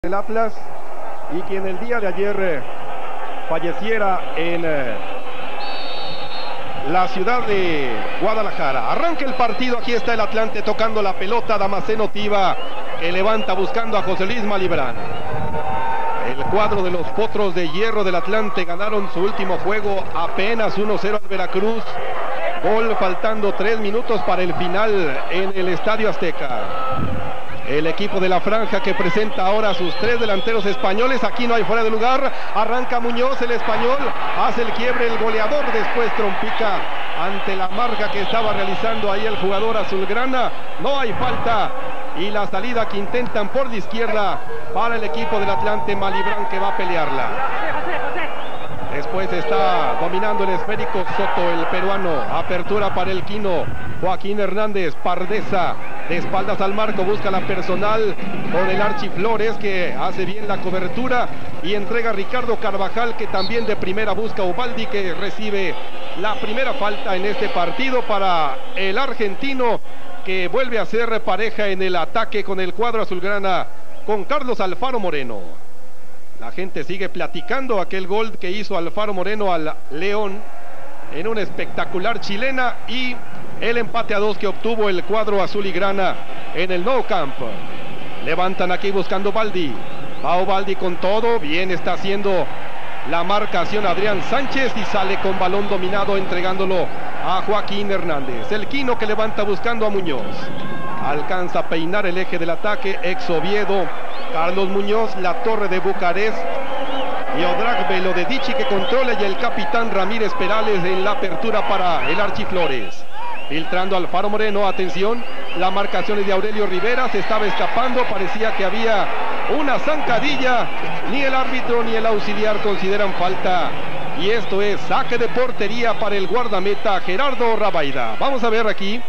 El Atlas y quien el día de ayer falleciera en la ciudad de Guadalajara. Arranca el partido, aquí está el Atlante tocando la pelota, Damasceno Tiva que levanta buscando a José Luis Malibrán. El cuadro de los Potros de Hierro del Atlante ganaron su último juego apenas 1-0 al Veracruz. Gol faltando 3 minutos para el final en el Estadio Azteca. El equipo de la franja que presenta ahora a sus 3 delanteros españoles. Aquí no hay fuera de lugar. Arranca Muñoz, el español. Hace el quiebre el goleador. Después trompica ante la marca que estaba realizando ahí el jugador azulgrana. No hay falta. Y la salida que intentan por la izquierda para el equipo del Atlante. Malibrán que va a pelearla. Después está dominando el esférico Soto, el peruano. Apertura para el Quino. Joaquín Hernández, Pardeza. De espaldas al marco, busca la personal con el Archi Flores que hace bien la cobertura. Y entrega a Ricardo Carvajal que también de primera busca a Ubaldi que recibe la primera falta en este partido para el argentino que vuelve a ser pareja en el ataque con el cuadro azulgrana con Carlos Alfaro Moreno. La gente sigue platicando aquel gol que hizo Alfaro Moreno al León en una espectacular chilena y el empate a 2 que obtuvo el cuadro azul y grana en el Nou Camp. Levantan aquí buscando Baldi. Va Baldi con todo. Bien está haciendo la marcación Adrián Sánchez y sale con balón dominado entregándolo a Joaquín Hernández. El Quino que levanta buscando a Muñoz. Alcanza a peinar el eje del ataque. Ex Oviedo. Carlos Muñoz, la torre de Bucarest. Y Odrag Velodedici que controla y el capitán Ramírez Perales en la apertura para el Archi Flores. Filtrando Alfaro Moreno, atención, la marcación es de Aurelio Rivera, se estaba escapando, parecía que había una zancadilla, ni el árbitro ni el auxiliar consideran falta. Y esto es saque de portería para el guardameta Gerardo Rabaida. Vamos a ver aquí.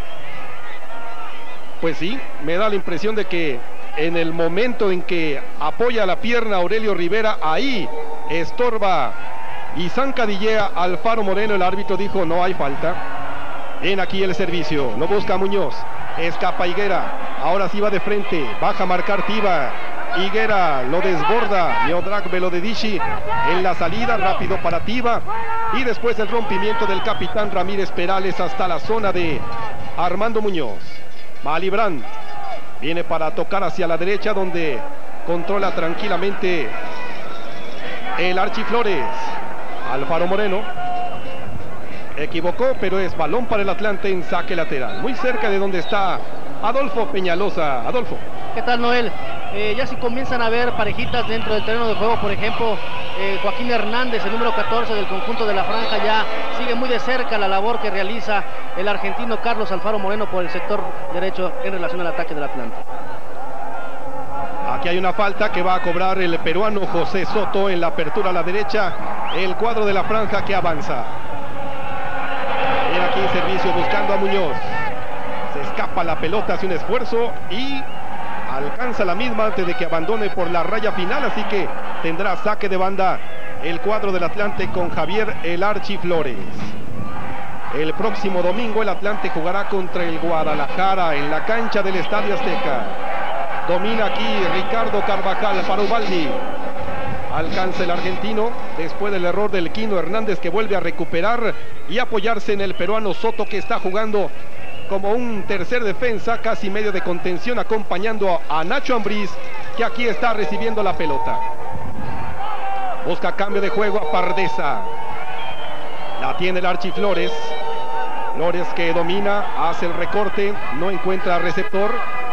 Pues sí, me da la impresión de que en el momento en que apoya la pierna Aurelio Rivera, ahí estorba y zancadillea Alfaro Moreno, el árbitro dijo no hay falta. Bien aquí el servicio, lo busca Muñoz, escapa Higuera, ahora sí va de frente, baja a marcar Tiva, Higuera lo desborda, Miodrag Velodedici en la salida, rápido para Tiva, y después el rompimiento del capitán Ramírez Perales hasta la zona de Armando Muñoz. Malibrán viene para tocar hacia la derecha donde controla tranquilamente el Archi Flores. Alfaro Moreno equivocó, pero es balón para el Atlante en saque lateral. Muy cerca de donde está Adolfo Peñalosa. Adolfo. ¿Qué tal, Noel? Ya si comienzan a ver parejitas dentro del terreno de juego, por ejemplo, Joaquín Hernández, el número 14 del conjunto de la franja, ya sigue muy de cerca la labor que realiza el argentino Carlos Alfaro Moreno por el sector derecho en relación al ataque del Atlante. Aquí hay una falta que va a cobrar el peruano José Soto en la apertura a la derecha, el cuadro de la franja que avanza. Viene aquí servicio buscando a Muñoz. Se escapa la pelota, hace un esfuerzo y alcanza la misma antes de que abandone por la raya final, así que tendrá saque de banda el cuadro del Atlante con Javier El Archi Flores. El próximo domingo el Atlante jugará contra el Guadalajara en la cancha del Estadio Azteca. Domina aquí Ricardo Carvajal para Ubaldi. Alcanza el argentino después del error del Quino Hernández que vuelve a recuperar y apoyarse en el peruano Soto que está jugando como un tercer defensa, casi medio de contención, acompañando a Nacho Ambriz, que aquí está recibiendo la pelota. Busca cambio de juego a Pardeza. La tiene el Archi Flores. Flores que domina, hace el recorte, no encuentra receptor.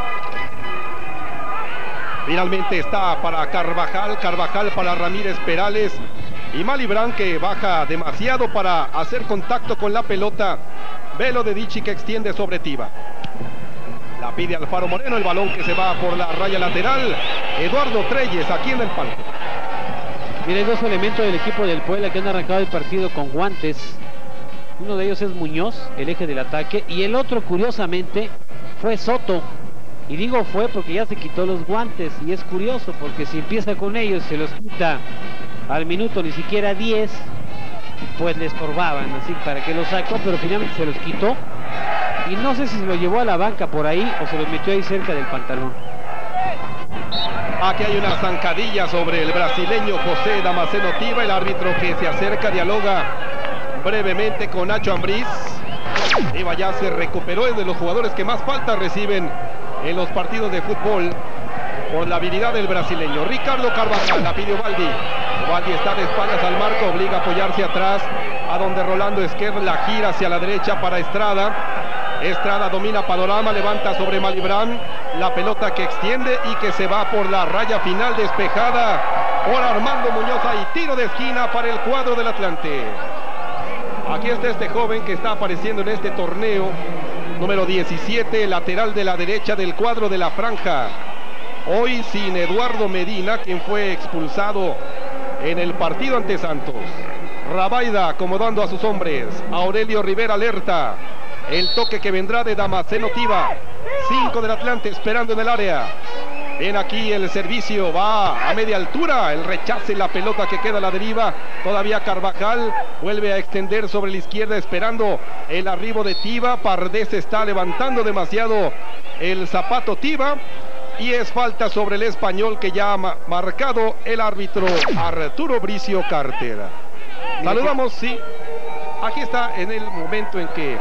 Finalmente está para Carvajal, Carvajal para Ramírez Perales. Y Malibrán que baja demasiado para hacer contacto con la pelota. Velodedici que extiende sobre Tiva. La pide Alfaro Moreno, el balón que se va por la raya lateral. Eduardo Treyes aquí en el palco. Mira, hay dos elementos del equipo del Puebla que han arrancado el partido con guantes. Uno de ellos es Muñoz, el eje del ataque, y el otro, curiosamente, fue Soto. Y digo fue porque ya se quitó los guantes, y es curioso porque si empieza con ellos se los quita al minuto ni siquiera 10, pues le estorbaban, así para que lo sacó, pero finalmente se los quitó. Y no sé si se lo llevó a la banca por ahí o se los metió ahí cerca del pantalón. Aquí hay una zancadilla sobre el brasileño José Damasceno Tiva, el árbitro que se acerca, dialoga brevemente con Nacho Ambriz. Tiva ya se recuperó, es de los jugadores que más faltas reciben en los partidos de fútbol por la habilidad del brasileño. Ricardo Carvajal, la pidió Baldi. Baldi está de espaldas al marco, obliga a apoyarse atrás, a donde Rolando Esquer la gira hacia la derecha para Estrada. Estrada domina panorama, levanta sobre Malibrán, la pelota que extiende y que se va por la raya final, despejada por Armando Muñoz. Y tiro de esquina para el cuadro del Atlante. Aquí está este joven que está apareciendo en este torneo, número 17, lateral de la derecha del cuadro de la Franja. Hoy sin Eduardo Medina, quien fue expulsado en el partido ante Santos. Rabaida acomodando a sus hombres. Aurelio Rivera alerta. El toque que vendrá de Damasceno Tiva. 5 del Atlante esperando en el área. Ven aquí el servicio, va a media altura. El rechace, la pelota que queda a la deriva. Todavía Carvajal vuelve a extender sobre la izquierda esperando el arribo de Tiva. Pardés está levantando demasiado el zapato Tiva. Y es falta sobre el español que ya ha marcado el árbitro Arturo Bricio Cartera. Saludamos, sí. Aquí está en el momento en que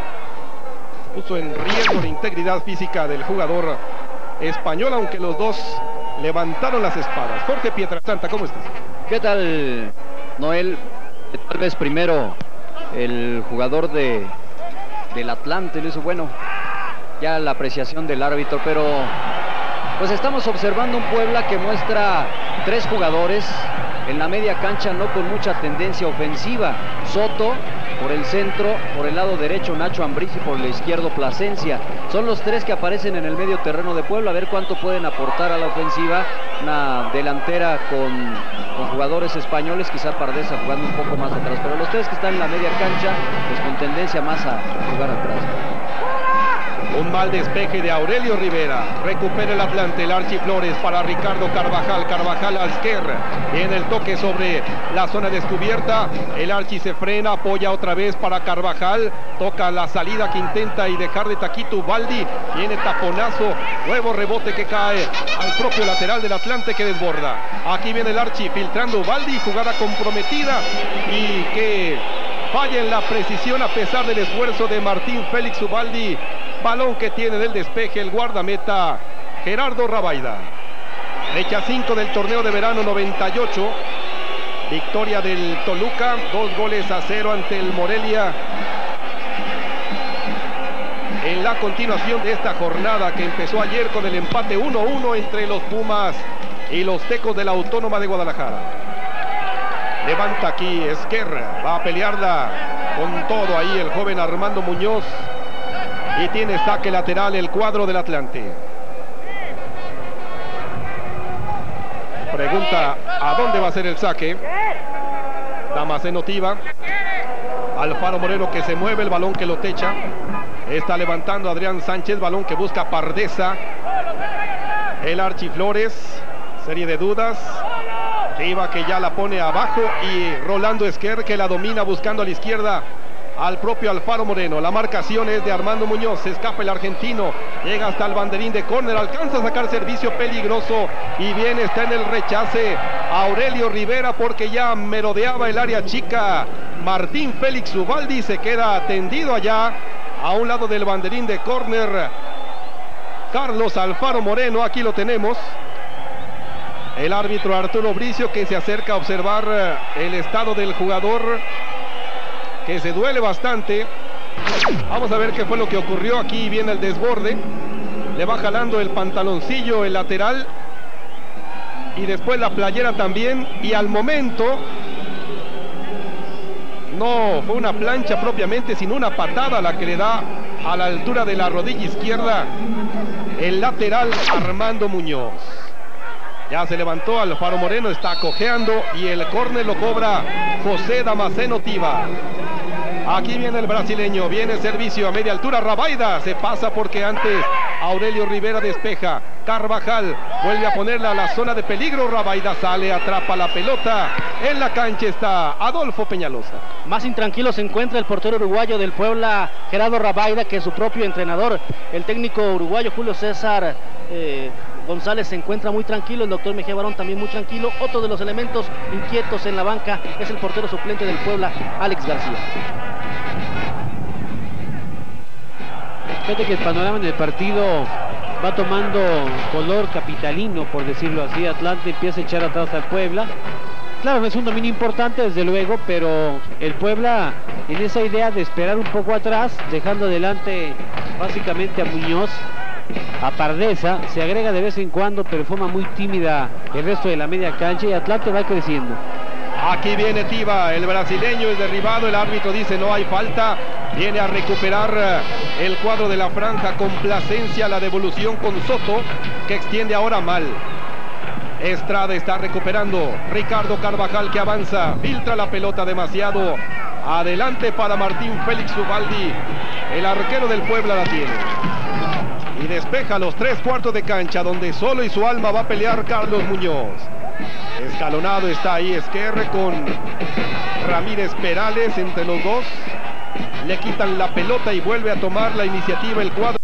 puso en riesgo la integridad física del jugador español, aunque los dos levantaron las espadas. Jorge Pietrasanta, ¿cómo estás? ¿Qué tal, Noel? Tal vez primero el jugador del Atlante lo hizo bueno. Ya la apreciación del árbitro, pero pues estamos observando un Puebla que muestra 3 jugadores en la media cancha, no con mucha tendencia ofensiva. Soto por el centro, por el lado derecho Nacho Ambriz y por el izquierdo Plasencia. Son los 3 que aparecen en el medio terreno de Puebla. A ver cuánto pueden aportar a la ofensiva. Una delantera con jugadores españoles, quizá Pardesa jugando un poco más atrás, pero los 3 que están en la media cancha pues con tendencia más a jugar atrás. Un mal despeje de Aurelio Rivera. Recupera el Atlante, el Archi Flores para Ricardo Carvajal. Carvajal a Esquer. Viene el toque sobre la zona descubierta. El Archi se frena, apoya otra vez para Carvajal. Toca la salida que intenta y dejar de taquito Baldi. Viene taponazo. Nuevo rebote que cae al propio lateral del Atlante que desborda. Aquí viene el Archi filtrando Baldi. Jugada comprometida y que falla en la precisión a pesar del esfuerzo de Martín Félix Ubaldi. Balón que tiene del despeje el guardameta Gerardo Rabaida. Fecha 5 del torneo de verano 98. Victoria del Toluca, 2-0 ante el Morelia. En la continuación de esta jornada que empezó ayer con el empate 1-1 entre los Pumas y los Tecos de la Autónoma de Guadalajara. Levanta aquí Esquerra, va a pelearla con todo ahí el joven Armando Muñoz. Y tiene saque lateral el cuadro del Atlante. Pregunta a dónde va a ser el saque. Damasceno Tiva. Alfaro Moreno que se mueve, el balón que lo techa. Está levantando Adrián Sánchez, balón que busca Pardesa. El Archi Flores. Serie de dudas. Tiva que ya la pone abajo y Rolando Esquer que la domina buscando a la izquierda al propio Alfaro Moreno. La marcación es de Armando Muñoz. Se escapa el argentino. Llega hasta el banderín de córner. Alcanza a sacar servicio peligroso. Y bien está en el rechace Aurelio Rivera porque ya merodeaba el área chica. Martín Félix Ubaldi se queda tendido allá a un lado del banderín de córner. Carlos Alfaro Moreno, aquí lo tenemos. El árbitro Arturo Bricio que se acerca a observar el estado del jugador, que se duele bastante. Vamos a ver qué fue lo que ocurrió. Aquí viene el desborde. Le va jalando el pantaloncillo el lateral. Y después la playera también. Y al momento no fue una plancha propiamente, sino una patada la que le da a la altura de la rodilla izquierda el lateral Armando Muñoz. Ya se levantó Alfaro Moreno, está cojeando y el córner lo cobra José Damasceno Tiva. Aquí viene el brasileño, viene el servicio a media altura, Rabaida se pasa porque antes Aurelio Rivera despeja. Carvajal vuelve a ponerla a la zona de peligro, Rabaida sale, atrapa la pelota. En la cancha está Adolfo Peñalosa. Más intranquilo se encuentra el portero uruguayo del Puebla, Gerardo Rabaida, que su propio entrenador, el técnico uruguayo Julio César González se encuentra muy tranquilo, el doctor Mejía Barón también muy tranquilo. Otro de los elementos inquietos en la banca es el portero suplente del Puebla, Alex García. Fíjate que el panorama en el partido va tomando color capitalino, por decirlo así. Atlante empieza a echar atrás al Puebla. Claro, no es un dominio importante, desde luego, pero el Puebla, en esa idea de esperar un poco atrás, dejando adelante básicamente a Muñoz, a Pardesa, se agrega de vez en cuando, pero de forma muy tímida el resto de la media cancha, y Atlante va creciendo. Aquí viene Tiva, el brasileño es derribado, el árbitro dice no hay falta, viene a recuperar el cuadro de la franja con Plasencia, la devolución con Soto, que extiende ahora mal. Estrada está recuperando, Ricardo Carvajal que avanza, filtra la pelota demasiado, adelante para Martín Félix Ubaldi, el arquero del Puebla la tiene. Y despeja los 3/4 de cancha, donde solo y su alma va a pelear Carlos Muñoz. Escalonado está ahí Esquerre con Ramírez Perales entre los dos. Le quitan la pelota y vuelve a tomar la iniciativa el cuadro.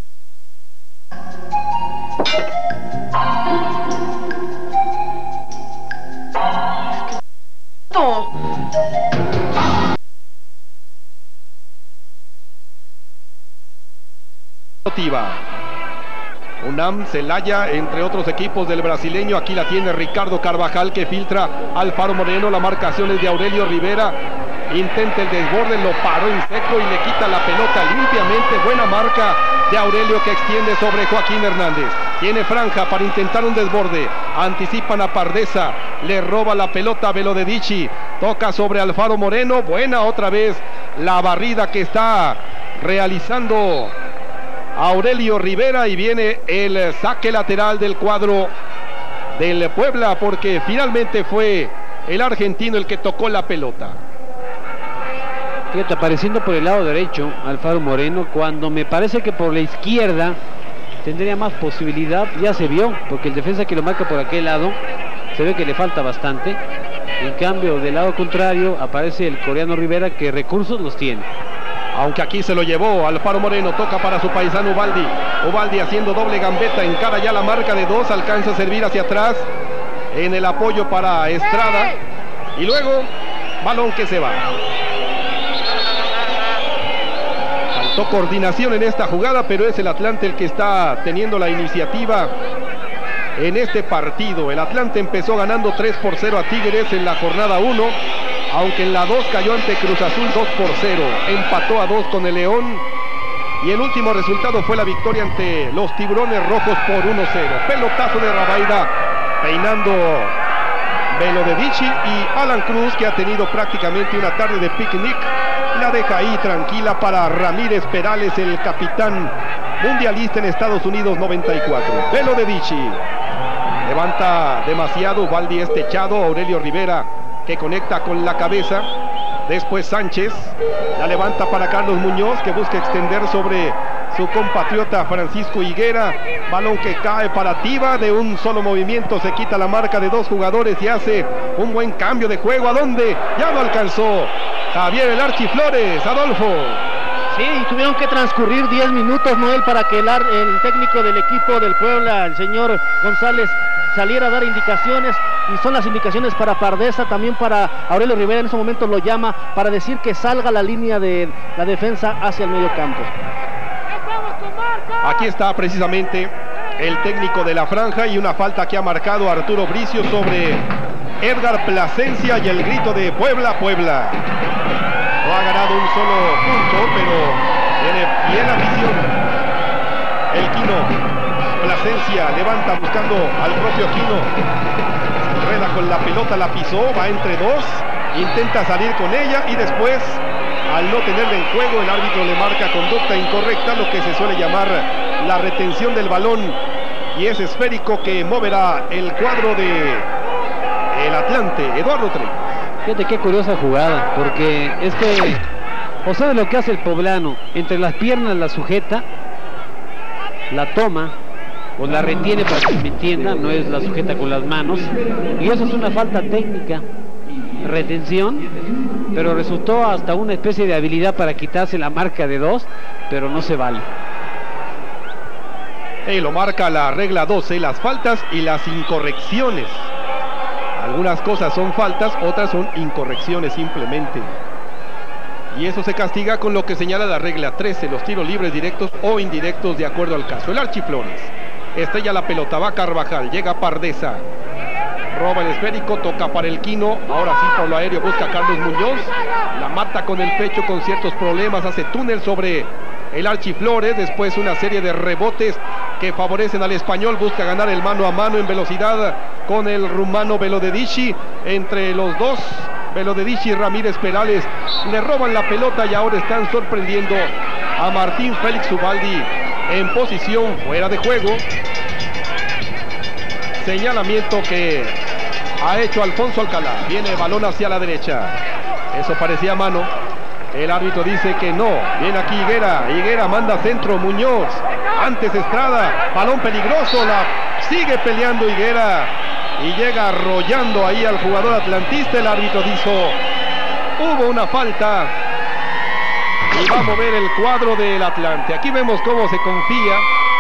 UNAM, Celaya, entre otros equipos del brasileño. Aquí la tiene Ricardo Carvajal que filtra Alfaro Moreno. La marcación es de Aurelio Rivera. Intenta el desborde, lo paró en seco y le quita la pelota limpiamente. Buena marca de Aurelio que extiende sobre Joaquín Hernández. Tiene franja para intentar un desborde. Anticipan a Pardesa. Le roba la pelota a Velodedici. Toca sobre Alfaro Moreno. Buena otra vez la barrida que está realizando Aurelio Rivera, y viene el saque lateral del cuadro del Puebla, porque finalmente fue el argentino el que tocó la pelota. Fíjate, apareciendo por el lado derecho Alfaro Moreno, cuando me parece que por la izquierda tendría más posibilidad. Ya se vio, porque el defensa que lo marca por aquel lado se ve que le falta bastante. En cambio, del lado contrario aparece el coreano Rivera, que recursos los tiene. Aunque aquí se lo llevó Alfaro Moreno, toca para su paisano Ubaldi. Ubaldi haciendo doble gambeta, encara ya la marca de 2, alcanza a servir hacia atrás en el apoyo para Estrada. Y luego, balón que se va. Faltó coordinación en esta jugada, pero es el Atlante el que está teniendo la iniciativa en este partido. El Atlante empezó ganando 3-0 a Tigres en la jornada 1. Aunque en la 2 cayó ante Cruz Azul 2-0, empató a 2 con el León, y el último resultado fue la victoria ante los Tiburones Rojos por 1-0. Pelotazo de Rabaida, peinando Velodedici, y Alan Cruz, que ha tenido prácticamente una tarde de picnic, la deja ahí tranquila para Ramírez Perales, el capitán mundialista en Estados Unidos 94. Velodedici levanta demasiado, Ubaldi es techado, Aurelio Rivera que conecta con la cabeza. Después Sánchez la levanta para Carlos Muñoz, que busca extender sobre su compatriota Francisco Higuera. Balón que cae para Tiva, de un solo movimiento se quita la marca de 2 jugadores y hace un buen cambio de juego. ¿A dónde? Ya lo alcanzó Javier el Archi Flores, Adolfo. Sí, y tuvieron que transcurrir 10 minutos, Noel, para que el técnico del equipo del Puebla, el señor González, saliera a dar indicaciones, y son las indicaciones para Pardesa, también para Aurelio Rivera. En ese momento lo llama para decir que salga la línea de la defensa hacia el medio campo. Aquí está precisamente el técnico de la franja, y una falta que ha marcado Arturo Bricio sobre Edgar Plasencia, y el grito de Puebla, Puebla. No ha ganado un solo punto, pero tiene bien la visión. El Quino Plasencia levanta buscando al propio Quino. Se enreda con la pelota, la pisó, va entre 2, intenta salir con ella, y después, al no tenerla en juego, el árbitro le marca conducta incorrecta, lo que se suele llamar la retención del balón, y es esférico que moverá el cuadro de el Atlante. Eduardo Trey. Fíjate qué curiosa jugada, porque es que, o sea, lo que hace el poblano, entre las piernas la sujeta, la toma o la retiene, para que me entienda, no es la sujeta con las manos, y eso es una falta técnica, retención, pero resultó hasta una especie de habilidad para quitarse la marca de 2, pero no se vale. Y lo marca la regla 12, las faltas y las incorrecciones. Algunas cosas son faltas, otras son incorrecciones simplemente. Y eso se castiga con lo que señala la regla 13, los tiros libres directos o indirectos de acuerdo al caso. El Archi Flores estrella la pelota, va Carvajal, llega Pardesa, roba el esférico, toca para el Quino, ahora sí por lo aéreo busca a Carlos Muñoz, la mata con el pecho con ciertos problemas, hace túnel sobre el Archi Flores, después una serie de rebotes que favorecen al español, busca ganar el mano a mano en velocidad con el rumano Belodedici, entre los dos, Belodedici y Ramírez Perales le roban la pelota y ahora están sorprendiendo a Martín Félix Ubaldi en posición fuera de juego. Señalamiento que ha hecho Alfonso Alcalá, viene balón hacia la derecha, eso parecía mano. El árbitro dice que no. Viene aquí Higuera manda centro, Muñoz, antes Estrada, balón peligroso, la sigue peleando Higuera y llega arrollando ahí al jugador atlantista. El árbitro dijo, hubo una falta y va a mover el cuadro del Atlante. Aquí vemos cómo se confía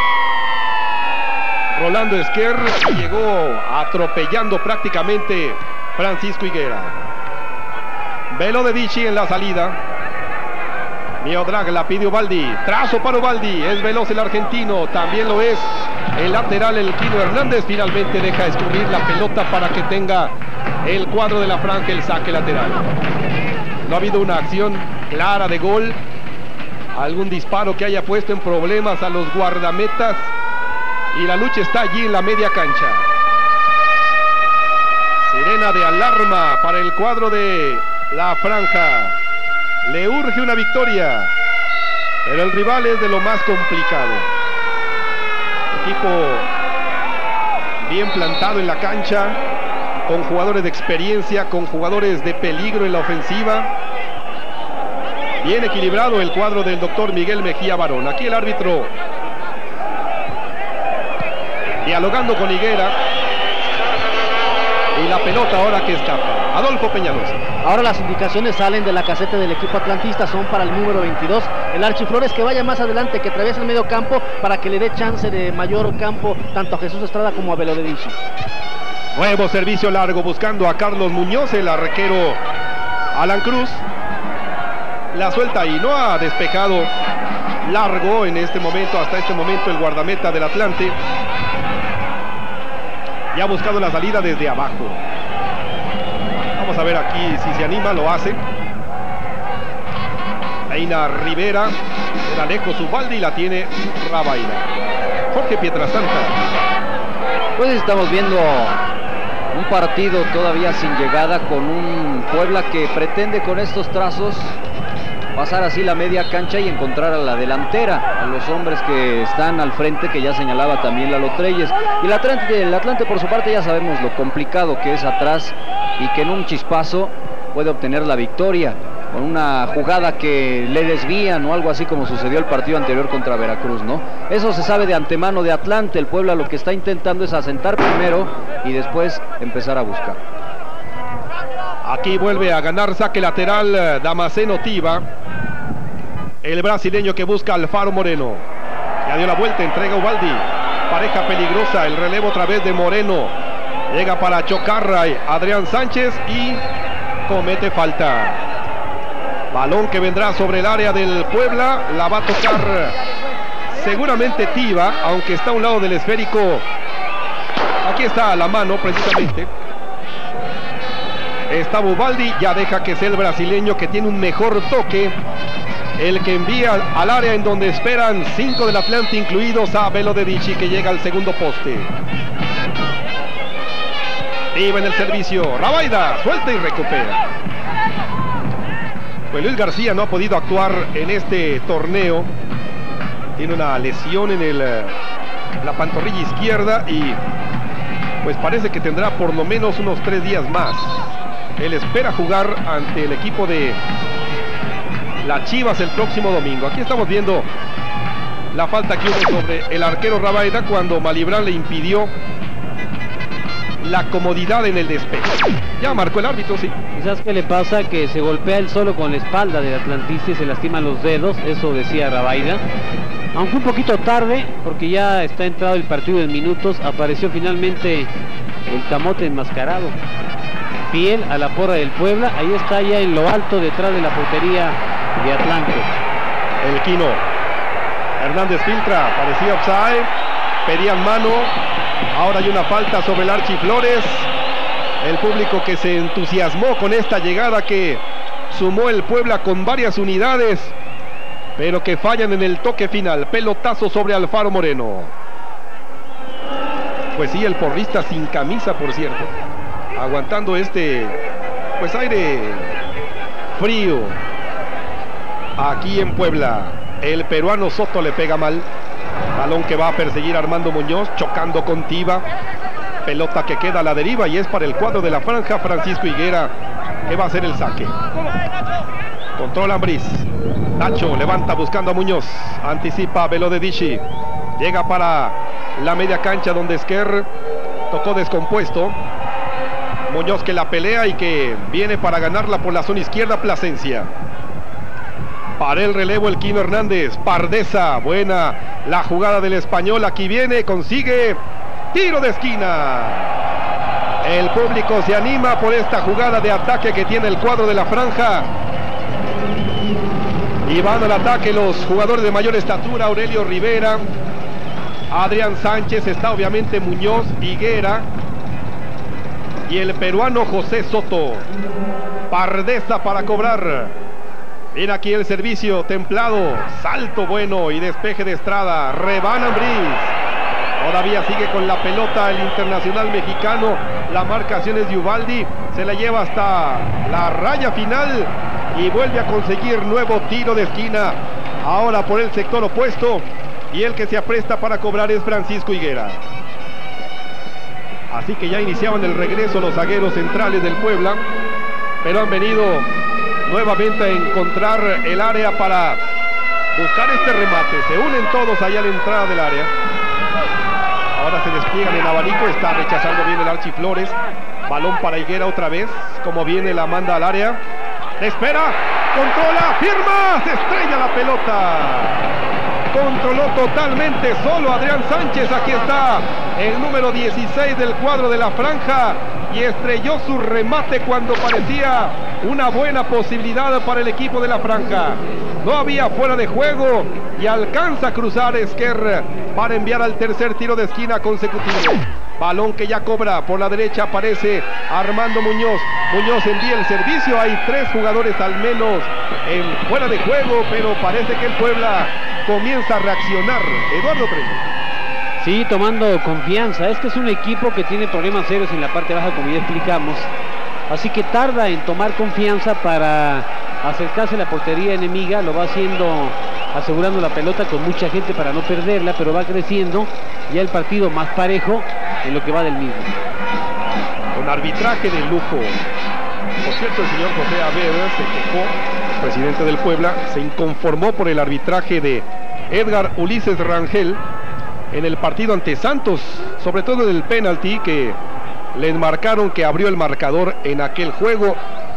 Rolando Esquer, llegó atropellando prácticamente Francisco Higuera. Belodedici en la salida. Miodrag la pide Ubaldi, trazo para Ubaldi, es veloz el argentino, también lo es el lateral, el Quino Hernández, finalmente deja escurrir la pelota para que tenga el cuadro de la franja el saque lateral. No ha habido una acción clara de gol, algún disparo que haya puesto en problemas a los guardametas y la lucha está allí en la media cancha. Sirena de alarma para el cuadro de la franja. Le urge una victoria, pero el rival es de lo más complicado. Equipo bien plantado en la cancha, con jugadores de experiencia, con jugadores de peligro en la ofensiva. Bien equilibrado el cuadro del doctor Miguel Mejía Barón. Aquí el árbitro dialogando con Higuera. Y la pelota ahora que escapa. Adolfo Peñalosa. Ahora las indicaciones salen de la caseta del equipo atlantista, son para el número 22, el Archi Flores, que vaya más adelante, que atraviese el medio campo para que le dé chance de mayor campo tanto a Jesús Estrada como a Belodedici. Nuevo servicio largo buscando a Carlos Muñoz, el arquero Alan Cruz. La suelta y no ha despejado largo en este momento, hasta este momento el guardameta del Atlante. Y ha buscado la salida desde abajo. Vamos a ver aquí si se anima, lo hace. Reina Rivera, era lejos Ubaldi y la tiene Rabaida. Jorge Pietrasanta. Pues estamos viendo un partido todavía sin llegada, con un Puebla que pretende con estos trazos pasar así la media cancha y encontrar a la delantera, a los hombres que están al frente, que ya señalaba también Lalo Treyes. Y el Atlante por su parte ya sabemos lo complicado que es atrás y que en un chispazo puede obtener la victoria con una jugada que le desvían o algo así, como sucedió el partido anterior contra Veracruz, ¿no? Eso se sabe de antemano de Atlante. El Puebla lo que está intentando es asentar primero y después empezar a buscar. Aquí vuelve a ganar saque lateral Damasceno Tiva, el brasileño que busca Alfaro Moreno. Ya dio la vuelta, entrega Ubaldi, pareja peligrosa, el relevo otra vez de Moreno, llega para Chocarra Adrián Sánchez y comete falta. Balón que vendrá sobre el área del Puebla, la va a tocar seguramente Tiva, aunque está a un lado del esférico. Aquí está la mano precisamente. Está Ubaldi, ya deja que sea el brasileño, que tiene un mejor toque, el que envía al área en donde esperan 5 del Atlante, incluidos a Belodedici, que llega al segundo poste. Tiva en el servicio, Rabaida suelta y recupera. Pues Luis García no ha podido actuar en este torneo, tiene una lesión en la pantorrilla izquierda y pues parece que tendrá por lo menos unos 3 días más. Él espera jugar ante el equipo de las Chivas el próximo domingo. Aquí estamos viendo la falta que hubo sobre el arquero Rabaida cuando Malibrán le impidió la comodidad en el despeje. Ya marcó el árbitro, sí. ¿Sabes qué le pasa? Que se golpea él solo con la espalda del atlantista y se lastima los dedos, eso decía Rabaida. Aunque un poquito tarde, porque ya está entrado el partido en minutos, apareció finalmente el camote enmascarado. Fiel a la porra del Puebla, ahí está ya en lo alto detrás de la portería de Atlante. El Quino. Hernández filtra, parecía offside, pedían mano, ahora hay una falta sobre el Archi Flores. El público que se entusiasmó con esta llegada que sumó el Puebla con varias unidades, pero que fallan en el toque final. Pelotazo sobre Alfaro Moreno. Pues sí, el porrista sin camisa, por cierto, aguantando este, pues, aire frío aquí en Puebla. El peruano Soto le pega mal. Balón que va a perseguir Armando Muñoz, chocando con Tiva. Pelota que queda a la deriva y es para el cuadro de la franja. Francisco Higuera, que va a hacer el saque. Controla Ambriz. Nacho levanta buscando a Muñoz. Anticipa Velo de Dishi. Llega para la media cancha donde Esquer tocó descompuesto. Muñoz que la pelea y que viene para ganarla por la zona izquierda. Plasencia. Para el relevo el Quino Hernández. Pardesa, buena la jugada del español. Aquí viene, consigue tiro de esquina. El público se anima por esta jugada de ataque que tiene el cuadro de la franja. Y van al ataque los jugadores de mayor estatura. Aurelio Rivera, Adrián Sánchez, está obviamente Muñoz, Higuera y el peruano José Soto. Pardesa para cobrar. Viene aquí el servicio templado, salto bueno y despeje de Estrada. Rebana Ambriz. Todavía sigue con la pelota el internacional mexicano. La marcación es de Ubaldi. Se la lleva hasta la raya final y vuelve a conseguir nuevo tiro de esquina. Ahora por el sector opuesto. Y el que se apresta para cobrar es Francisco Higuera. Así que ya iniciaban el regreso los zagueros centrales del Puebla, pero han venido nuevamente a encontrar el área para buscar este remate. Se unen todos allá a la entrada del área. Ahora se despliegan en abanico. Está rechazando bien el Archi Flores. Balón para Higuera otra vez. Como viene, la manda al área. Espera, controla, firma, se estrella la pelota. Controló totalmente solo Adrián Sánchez. Aquí está el número 16 del cuadro de la franja y estrelló su remate cuando parecía una buena posibilidad para el equipo de la franja. No había fuera de juego y alcanza a cruzar Esquer para enviar al tercer tiro de esquina consecutivo. Balón que ya cobra por la derecha, aparece Armando Muñoz. Muñoz envía el servicio. Hay 3 jugadores al menos en fuera de juego, pero parece que el Puebla comienza a reaccionar. Eduardo Trejo. Sí, tomando confianza. Este es un equipo que tiene problemas serios en la parte baja, como ya explicamos. Así que tarda en tomar confianza para acercarse a la portería enemiga. Lo va haciendo asegurando la pelota con mucha gente para no perderla, pero va creciendo. Ya el partido más parejo en lo que va del mismo. Con arbitraje de lujo. Por cierto, el señor José Aver se quejó, presidente del Puebla, se inconformó por el arbitraje de Edgar Ulises Rangel en el partido ante Santos, sobre todo en el penalti que les marcaron, que abrió el marcador en aquel juego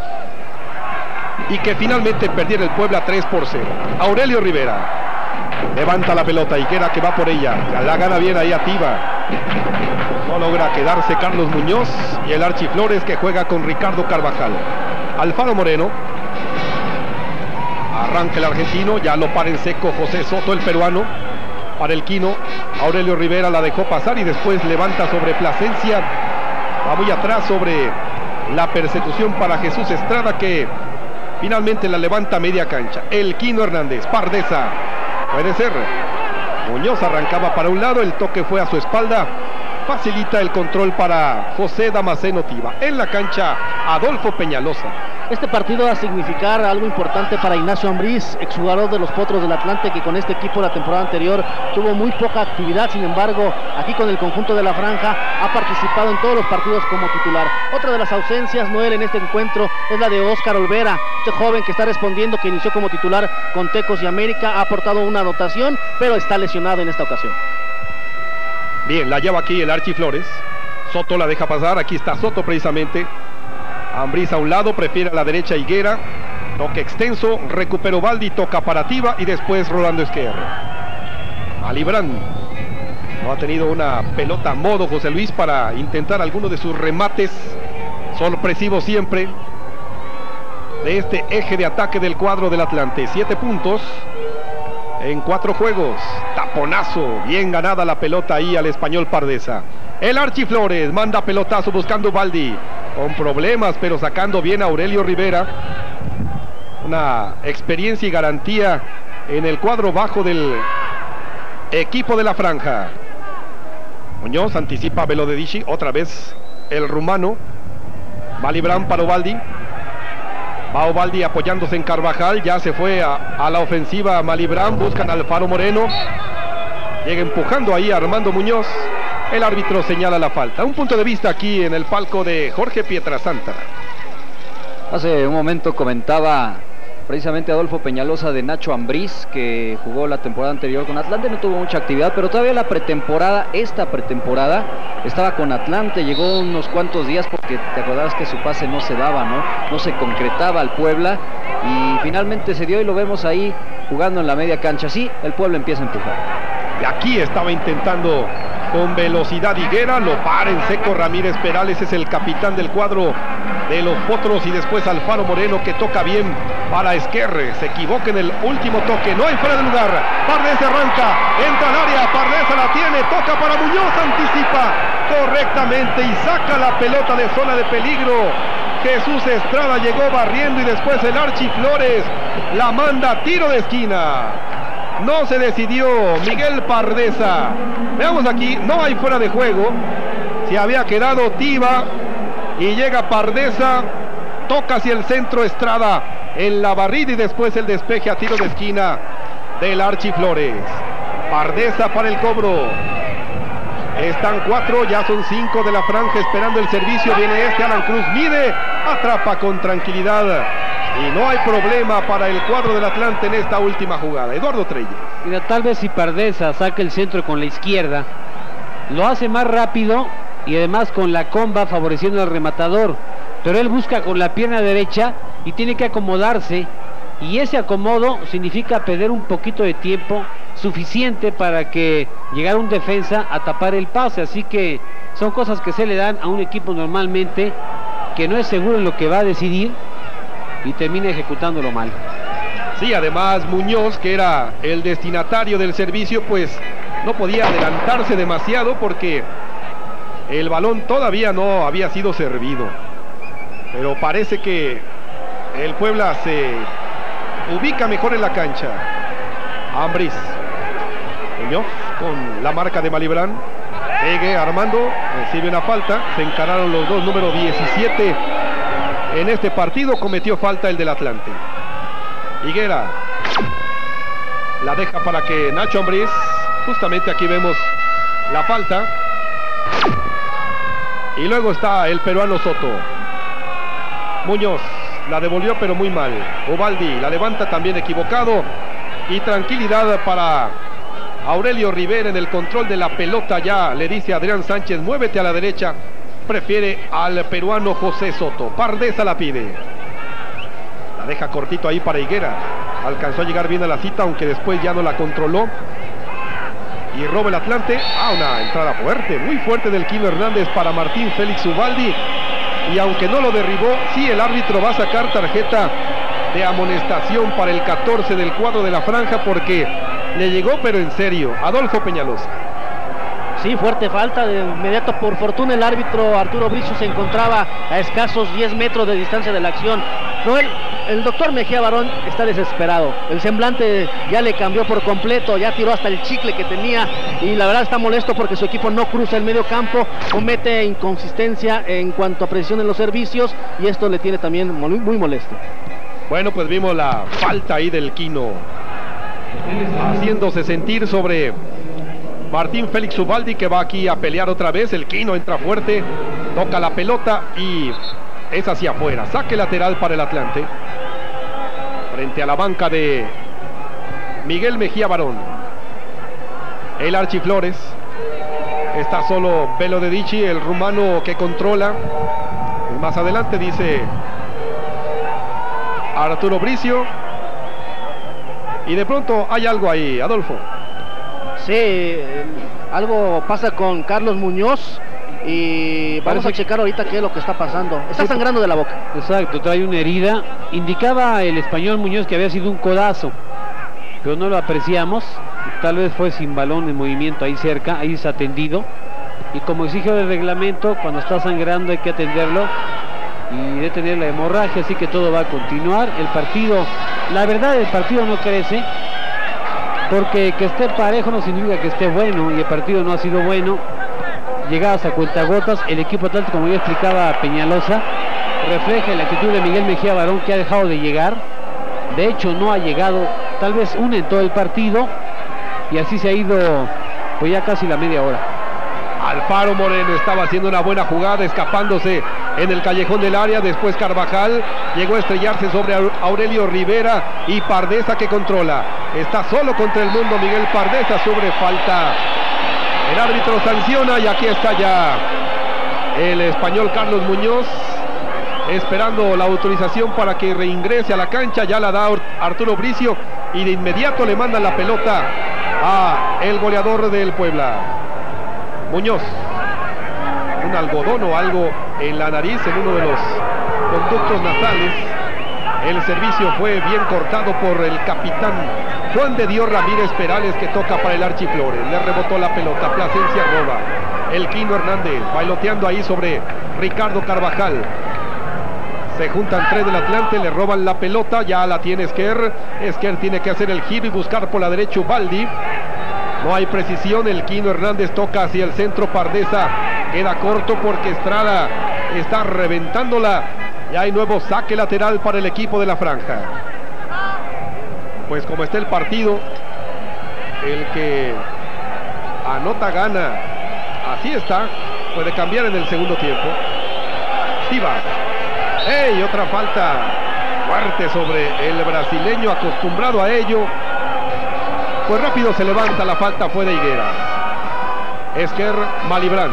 y que finalmente perdiera el Puebla 3-0. Aurelio Rivera levanta la pelota, Higuera que va por ella, la gana bien ahí a Tiva. No logra quedarse Carlos Muñoz y el Archi Flores que juega con Ricardo Carvajal. Alfaro Moreno. Arranca el argentino, ya lo para en seco José Soto, el peruano. Para el Quino, Aurelio Rivera la dejó pasar y después levanta sobre Plasencia. Va muy atrás sobre la persecución para Jesús Estrada que finalmente la levanta a media cancha. El Quino Hernández, Pardesa. Puede ser. Muñoz arrancaba para un lado, el toque fue a su espalda. Facilita el control para José Damasceno Tiva. En la cancha, Adolfo Peñalosa. Este partido va a significar algo importante para Ignacio Ambriz, exjugador de los Potros del Atlante, que con este equipo la temporada anterior tuvo muy poca actividad. Sin embargo, aquí con el conjunto de la franja ha participado en todos los partidos como titular. Otra de las ausencias, Noel, en este encuentro es la de Óscar Olvera, este joven que está respondiendo, que inició como titular con Tecos y América, ha aportado una anotación, pero está lesionado en esta ocasión. Bien, la lleva aquí el Archi Flores. Soto la deja pasar, aquí está Soto precisamente. Ambriz a un lado, prefiere a la derecha Higuera. Toque extenso, recuperó Baldi, toca para Tiva y después Rolando Esquerra. Malibrán no ha tenido una pelota a modo José Luis para intentar alguno de sus remates sorpresivos siempre de este eje de ataque del cuadro del Atlante. 7 puntos en 4 juegos. Taponazo, bien ganada la pelota ahí al español Pardesa. El Archi Flores manda pelotazo buscando Baldi, con problemas pero sacando bien a Aurelio Rivera. Una experiencia y garantía en el cuadro bajo del equipo de la franja. Muñoz anticipa a Velodedici, otra vez el rumano. Malibrán para Ovaldi. Va Ovaldi apoyándose en Carvajal, ya se fue a la ofensiva Malibrán, buscan al Alfaro Moreno. Llega empujando ahí a Armando Muñoz. El árbitro señala la falta. Un punto de vista aquí en el palco de Jorge Pietrasanta. Hace un momento comentaba precisamente Adolfo Peñalosa de Nacho Ambriz, que jugó la temporada anterior con Atlante, no tuvo mucha actividad, pero todavía la pretemporada, esta pretemporada, estaba con Atlante, llegó unos cuantos días porque te acordabas que su pase no se daba, no se concretaba al Puebla, y finalmente se dio y lo vemos ahí jugando en la media cancha. Sí, el Puebla empieza a empujar. Y aquí estaba intentando con velocidad Higuera, lo para en seco Ramírez Perales, es el capitán del cuadro de los Potros, y después Alfaro Moreno que toca bien para Esquerre, se equivoca en el último toque, no hay fuera de lugar, Pardesa arranca, entra al área, Pardesa la tiene, toca para Muñoz, anticipa correctamente y saca la pelota de zona de peligro. Jesús Estrada llegó barriendo y después el Archi Flores la manda a tiro de esquina. No se decidió Miguel Pardesa. Veamos aquí, no hay fuera de juego. Se había quedado Tiva y llega Pardesa, toca hacia el centro Estrada en la barrida y después el despeje a tiro de esquina del Archi Flores. Pardesa para el cobro. Están 4, ya son 5 de la franja esperando el servicio. Viene Alan Cruz, mide, atrapa con tranquilidad. Y no hay problema para el cuadro del Atlante en esta última jugada. Eduardo Treyes. Mira, tal vez si Pardesa saca el centro con la izquierda, lo hace más rápido y además con la comba favoreciendo al rematador. Pero él busca con la pierna derecha y tiene que acomodarse. Y ese acomodo significa perder un poquito de tiempo suficiente para que llegara un defensa a tapar el pase. Así que son cosas que se le dan a un equipo normalmente que no es seguro en lo que va a decidir y termina ejecutándolo mal. Sí, además Muñoz, que era el destinatario del servicio, pues no podía adelantarse demasiado porque el balón todavía no había sido servido. Pero parece que el Puebla se ubica mejor en la cancha. Ambriz. Muñoz con la marca de Malibrán. Sigue Armando, recibe una falta. Se encararon los dos, número 17 en este partido, cometió falta el del Atlante. Higuera la deja para que Nacho Ambriz, justamente aquí vemos la falta. Y luego está el peruano Soto. Muñoz la devolvió pero muy mal. Ovaldi la levanta también equivocado. Y tranquilidad para Aurelio Rivera en el control de la pelota. Ya le dice a Adrián Sánchez, muévete a la derecha. Prefiere al peruano José Soto. Pardesa la pide. La deja cortito ahí para Higuera. Alcanzó a llegar bien a la cita, aunque después ya no la controló. Y roba el Atlante. Una entrada fuerte, muy fuerte del Kino Hernández para Martín Félix Ubaldi. Y aunque no lo derribó, sí el árbitro va a sacar tarjeta de amonestación para el 14 del cuadro de la franja porque le llegó pero en serio. Adolfo Peñalosa. Sí, fuerte falta de inmediato. Por fortuna el árbitro Arturo Bricio se encontraba a escasos 10 metros de distancia de la acción. No, el doctor Mejía Barón está desesperado. El semblante ya le cambió por completo, ya tiró hasta el chicle que tenía y la verdad está molesto porque su equipo no cruza el medio campo, comete inconsistencia en cuanto a precisión en los servicios y esto le tiene también muy molesto. Bueno, pues vimos la falta ahí del Quino haciéndose sentir sobre Martín Félix Ubaldi, que va aquí a pelear otra vez. El Quino entra fuerte, toca la pelota y es hacia afuera. Saque lateral para el Atlante. Frente a la banca de Miguel Mejía Barón. El Archi Flores. Está solo Belo Dedici, el rumano que controla. Más adelante dice Arturo Bricio. Y de pronto hay algo ahí, Adolfo. Sí, algo pasa con Carlos Muñoz. Y vamos a checar ahorita qué es lo que está pasando. Está sangrando de la boca. Exacto, trae una herida. Indicaba el español Muñoz que había sido un codazo, pero no lo apreciamos. Tal vez fue sin balón en movimiento ahí cerca, ahí desatendido. Y como exige el reglamento, cuando está sangrando hay que atenderlo y detener la hemorragia, así que todo va a continuar. El partido, la verdad, el partido no crece, porque que esté parejo no significa que esté bueno, y el partido no ha sido bueno. Llegadas a cuentagotas, el equipo Atlante, como ya explicaba Peñalosa, refleja la actitud de Miguel Mejía Barón, que ha dejado de llegar. De hecho no ha llegado, tal vez una en todo el partido, y así se ha ido pues ya casi la media hora. Alfaro Moreno estaba haciendo una buena jugada, escapándose en el callejón del área. Después Carvajal llegó a estrellarse sobre Aurelio Rivera, y Pardeza que controla. Está solo contra el mundo Miguel Pardeza sobre falta. El árbitro sanciona y aquí está ya el español Carlos Muñoz esperando la autorización para que reingrese a la cancha. Ya la da Arturo Bricio y de inmediato le mandan la pelota a el goleador del Puebla. Muñoz, un algodón o algo en la nariz, en uno de los conductos nasales. El servicio fue bien cortado por el capitán Juan de Dios Ramírez Perales, que toca para el Archiflores. Le rebotó la pelota, Plasencia roba. El Quino Hernández bailoteando ahí sobre Ricardo Carvajal. Se juntan tres del Atlante, le roban la pelota, ya la tiene Esquer. Esquer tiene que hacer el giro y buscar por la derecha Ubaldi. No hay precisión, el Quino Hernández toca hacia el centro, Pardeza queda corto porque Estrada está reventándola. Y hay nuevo saque lateral para el equipo de la franja. Pues como está el partido, el que anota gana. Así está, puede cambiar en el segundo tiempo. Tiva. ¡Ey! Otra falta fuerte sobre el brasileño, acostumbrado a ello. Pues rápido se levanta, la falta fue de Higuera. Esquer Malibrán.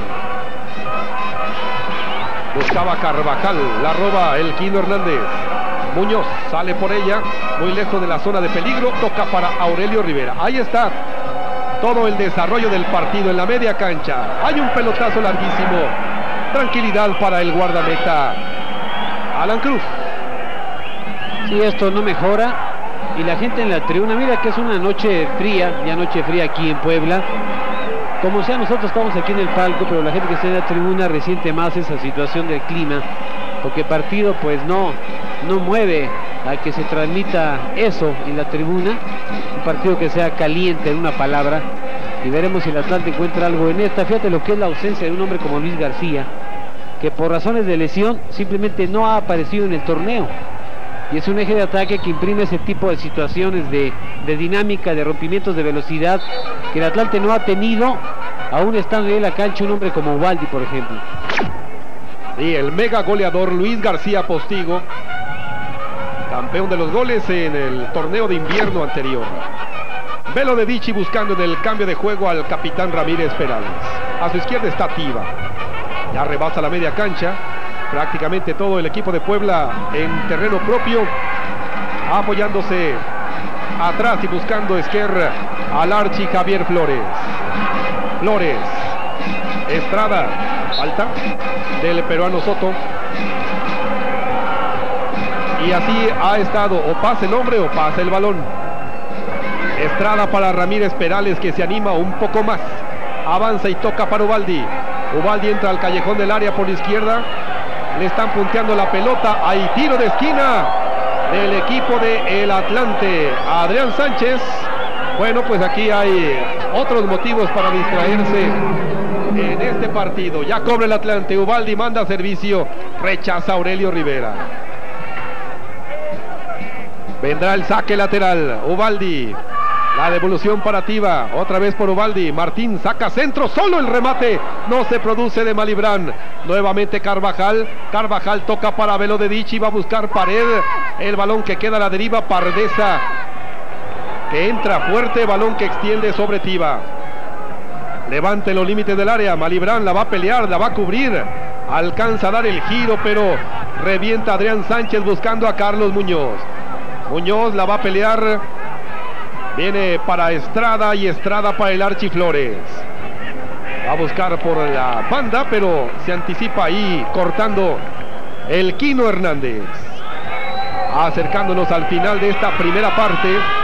Buscaba Carvajal, la roba el Quino Hernández. Muñoz sale por ella, muy lejos de la zona de peligro, toca para Aurelio Rivera. Ahí está todo el desarrollo del partido en la media cancha. Hay un pelotazo larguísimo. Tranquilidad para el guardameta Alan Cruz. Sí, esto no mejora. Y la gente en la tribuna, mira que es una noche fría, ya noche fría aquí en Puebla. Como sea, nosotros estamos aquí en el palco, pero la gente que está en la tribuna resiente más esa situación del clima, porque el partido pues no mueve a que se transmita eso en la tribuna, un partido que sea caliente en una palabra, y veremos si el Atlante encuentra algo en esta. Fíjate lo que es la ausencia de un hombre como Luis García, que por razones de lesión simplemente no ha aparecido en el torneo, y es un eje de ataque que imprime ese tipo de situaciones de dinámica, de rompimientos de velocidad, que el Atlante no ha tenido, aún estando en la cancha un hombre como Ubaldi, por ejemplo. Y el mega goleador Luis García Postigo, campeón de los goles en el torneo de invierno anterior. Belo Dedici buscando en el cambio de juego al capitán Ramírez Perales. A su izquierda está Tiva. Ya rebasa la media cancha. Prácticamente todo el equipo de Puebla en terreno propio, apoyándose atrás y buscando Esquer al Archi Javier Flores. Flores, Estrada, falta del peruano Soto. Y así ha estado, o pasa el hombre o pasa el balón. Estrada para Ramírez Perales, que se anima un poco más. Avanza y toca para Ubaldi. Ubaldi entra al callejón del área por la izquierda. Le están punteando la pelota. Hay tiro de esquina del equipo de el Atlante. Adrián Sánchez. Bueno, pues aquí hay otros motivos para distraerse en este partido. Ya cobra el Atlante. Ubaldi manda servicio. Rechaza Aurelio Rivera. Vendrá el saque lateral. Ubaldi. La devolución para Tiva, otra vez por Ubaldi. Martín saca centro, solo el remate no se produce de Malibrán. Nuevamente Carvajal. Carvajal toca para Belo Dedici, va a buscar pared. El balón que queda a la deriva, Pardeza, que entra fuerte, balón que extiende sobre Tiva. Levanta en los límites del área. Malibrán la va a pelear, la va a cubrir. Alcanza a dar el giro, pero revienta Adrián Sánchez buscando a Carlos Muñoz. Muñoz la va a pelear. Viene para Estrada y Estrada para el Archi Flores. Va a buscar por la banda, pero se anticipa ahí cortando el Quino Hernández. Acercándonos al final de esta primera parte.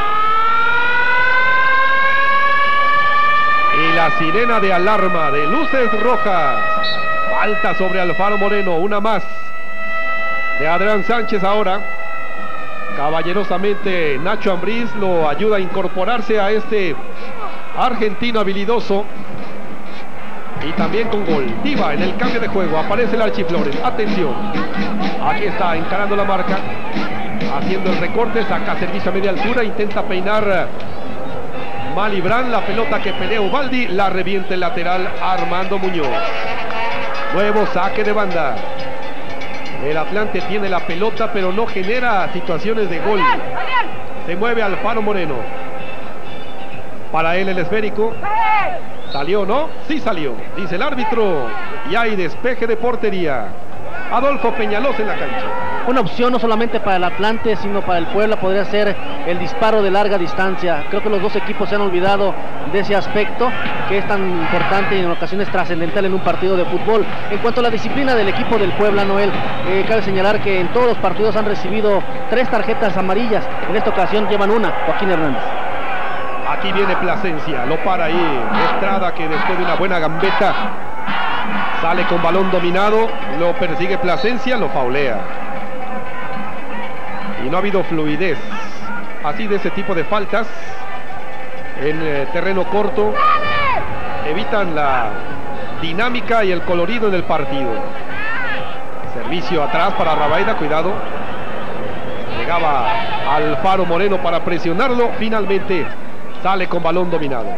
Y la sirena de alarma de luces rojas. Falta sobre Alfaro Moreno, una más de Adrián Sánchez ahora. Caballerosamente Nacho Ambriz lo ayuda a incorporarse a este argentino habilidoso. Y también con gol. Diva en el cambio de juego. Aparece el Archi Flores. Atención. Aquí está encarando la marca. Haciendo el recorte. Saca servicio a media altura. Intenta peinar Malibrán. La pelota que pelea Ubaldi. La revienta el lateral Armando Muñoz. Nuevo saque de banda. El Atlante tiene la pelota, pero no genera situaciones de gol. Se mueve Alfaro Moreno. Para él el esférico. ¿Salió, no? Sí salió, dice el árbitro. Y hay despeje de portería. Adolfo Peñalosa en la cancha. Una opción no solamente para el Atlante, sino para el Puebla podría ser el disparo de larga distancia. Creo que los dos equipos se han olvidado de ese aspecto, que es tan importante y en ocasiones trascendental en un partido de fútbol. En cuanto a la disciplina del equipo del Puebla, Noel, cabe señalar que en todos los partidos han recibido 3 tarjetas amarillas. En esta ocasión llevan una, Joaquín Hernández. Aquí viene Plasencia, lo para ahí Estrada, que después de una buena gambeta sale con balón dominado, lo persigue Plasencia, lo faulea. Y no ha habido fluidez así de ese tipo de faltas en terreno corto. Evitan la dinámica y el colorido en el partido. Servicio atrás para Rabaida, cuidado. Llegaba Alfaro Moreno para presionarlo, finalmente sale con balón dominado.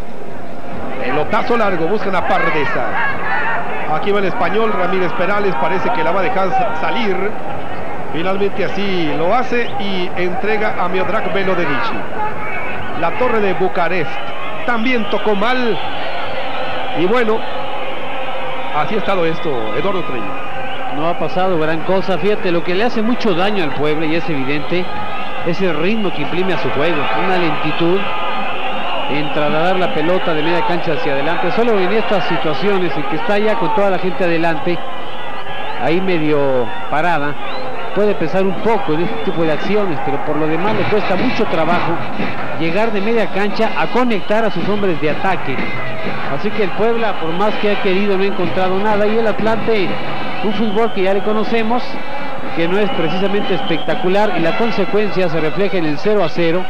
Pelotazo largo, buscan a Pardesa. Aquí va el español, Ramírez Perales, parece que la va a dejar salir. Finalmente así lo hace y entrega a Miodrag Velo de Vichy. La torre de Bucarest también tocó mal. Y bueno, así ha estado esto, Eduardo Trey. No ha pasado gran cosa. Fíjate, lo que le hace mucho daño al Puebla, y es evidente, es el ritmo que imprime a su juego. Una lentitud en trasladar la pelota de media cancha hacia adelante. Solo en estas situaciones en que está ya con toda la gente adelante, ahí medio parada, puede pesar un poco en este tipo de acciones, pero por lo demás le cuesta mucho trabajo llegar de media cancha a conectar a sus hombres de ataque. Así que el Puebla, por más que ha querido, no ha encontrado nada, y el Atlante, un fútbol que ya le conocemos, que no es precisamente espectacular, y la consecuencia se refleja en el 0-0,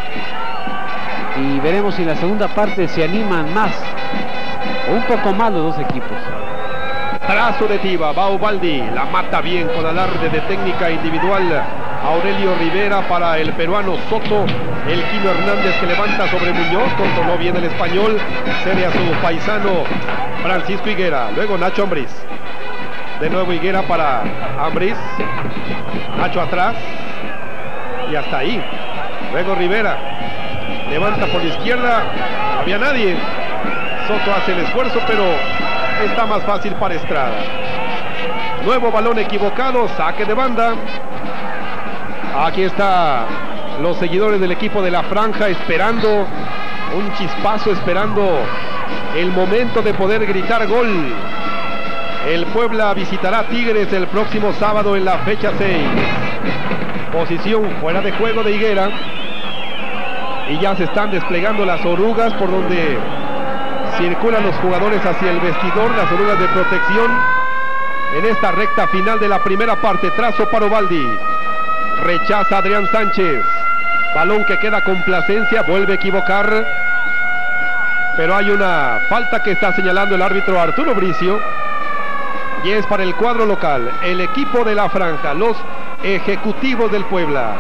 y veremos si en la segunda parte se animan más o un poco más los dos equipos. Trazo de Tiva, va Ubaldi, la mata bien con alarde de técnica individual Aurelio Rivera para el peruano Soto. El Quino Hernández que levanta sobre Muñoz, controló bien el español, cede a su paisano Francisco Higuera, luego Nacho Ambriz. De nuevo Higuera para Ambriz, Nacho atrás y hasta ahí. Luego Rivera, levanta por la izquierda, no había nadie. Soto hace el esfuerzo, pero está más fácil para Estrada. Nuevo balón equivocado, saque de banda. Aquí está los seguidores del equipo de la Franja esperando un chispazo, esperando el momento de poder gritar gol. El Puebla visitará a Tigres el próximo sábado en la fecha 6. Posición fuera de juego de Higuera. Y ya se están desplegando las orugas por donde circulan los jugadores hacia el vestidor, las orugas de protección en esta recta final de la primera parte. Trazo para Ubaldi, rechaza Adrián Sánchez, balón que queda con Plasencia, vuelve a equivocar, pero hay una falta que está señalando el árbitro Arturo Bricio, y es para el cuadro local, el equipo de la Franja, los ejecutivos del Puebla.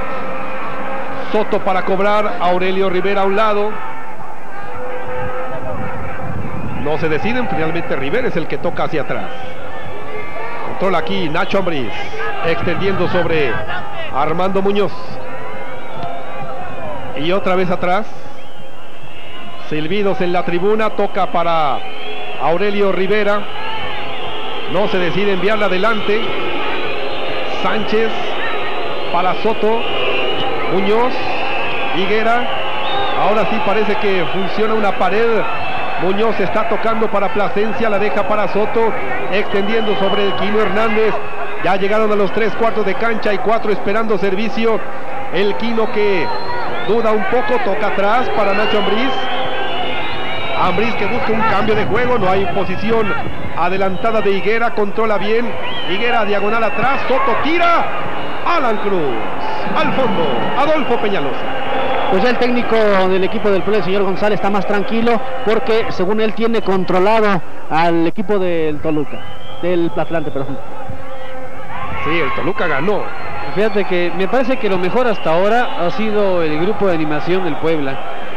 Soto para cobrar, Aurelio Rivera a un lado. No se deciden, finalmente Rivera es el que toca hacia atrás. Controla aquí Nacho Ambriz, extendiendo sobre Armando Muñoz. Y otra vez atrás, Silbidos en la tribuna, toca para Aurelio Rivera. No se decide enviarla adelante. Sánchez para Soto. Muñoz, Higuera. Ahora sí parece que funciona una pared. Muñoz está tocando para Plasencia, la deja para Soto, extendiendo sobre el Quino Hernández. Ya llegaron a los 3/4 de cancha y 4 esperando servicio. El Quino que duda un poco, toca atrás para Nacho Ambriz. Ambriz que busca un cambio de juego, no hay posición adelantada de Higuera, controla bien. Higuera diagonal atrás, Soto tira. Alan Cruz, al fondo, Adolfo Peñalosa. Pues el técnico del equipo del Puebla, el señor González, está más tranquilo porque según él tiene controlado al equipo del Toluca, del Atlante, perdón. Sí, el Toluca ganó. Fíjate que me parece que lo mejor hasta ahora ha sido el grupo de animación del Puebla.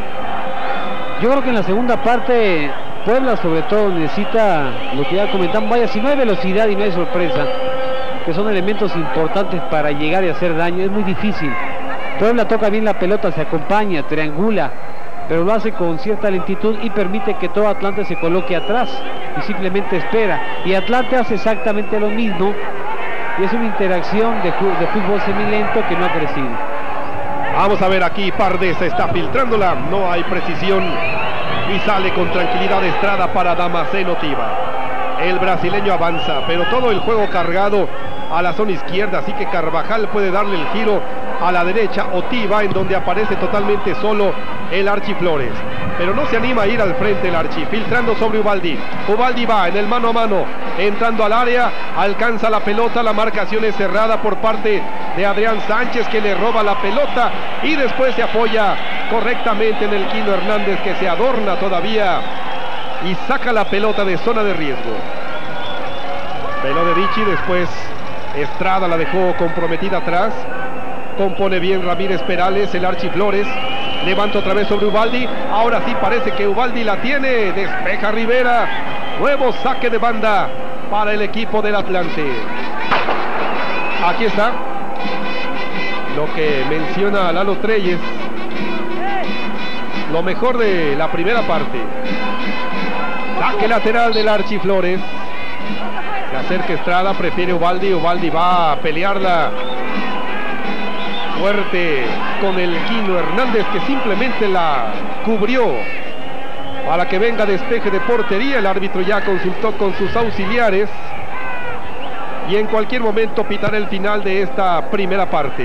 Yo creo que en la segunda parte Puebla sobre todo necesita lo que ya comentamos, vaya, si no hay velocidad y no hay sorpresa, que son elementos importantes para llegar y hacer daño, es muy difícil. Puebla toca bien la pelota, se acompaña, triangula, pero lo hace con cierta lentitud y permite que todo Atlante se coloque atrás y simplemente espera. Y Atlante hace exactamente lo mismo y es una interacción de fútbol semilento que no ha crecido. Vamos a ver aquí, Pardesa está filtrándola, no hay precisión y sale con tranquilidad Estrada para Damasceno Tiva. El brasileño avanza, pero todo el juego cargado a la zona izquierda, así que Carvajal puede darle el giro a la derecha o Tiva, en donde aparece totalmente solo el Archi Flores. Pero no se anima a ir al frente el Archi, filtrando sobre Ubaldi. Ubaldi va en el mano a mano, entrando al área, alcanza la pelota, la marcación es cerrada por parte de Adrián Sánchez, que le roba la pelota y después se apoya correctamente en el Quino Hernández, que se adorna todavía y saca la pelota de zona de riesgo. Peló de Vichy, después Estrada la dejó comprometida atrás. Compone bien Ramírez Perales, el Archi Flores. Levanta otra vez sobre Ubaldi. Ahora sí parece que Ubaldi la tiene. Despeja Rivera. Nuevo saque de banda para el equipo del Atlante. Aquí está lo que menciona Lalo Treyes. Lo mejor de la primera parte. Saque lateral del Archi Flores. Se acerca Estrada, prefiere Ubaldi. Ubaldi va a pelearla fuerte con el Quino Hernández, que simplemente la cubrió para que venga despeje de portería. El árbitro ya consultó con sus auxiliares y en cualquier momento pitará el final de esta primera parte.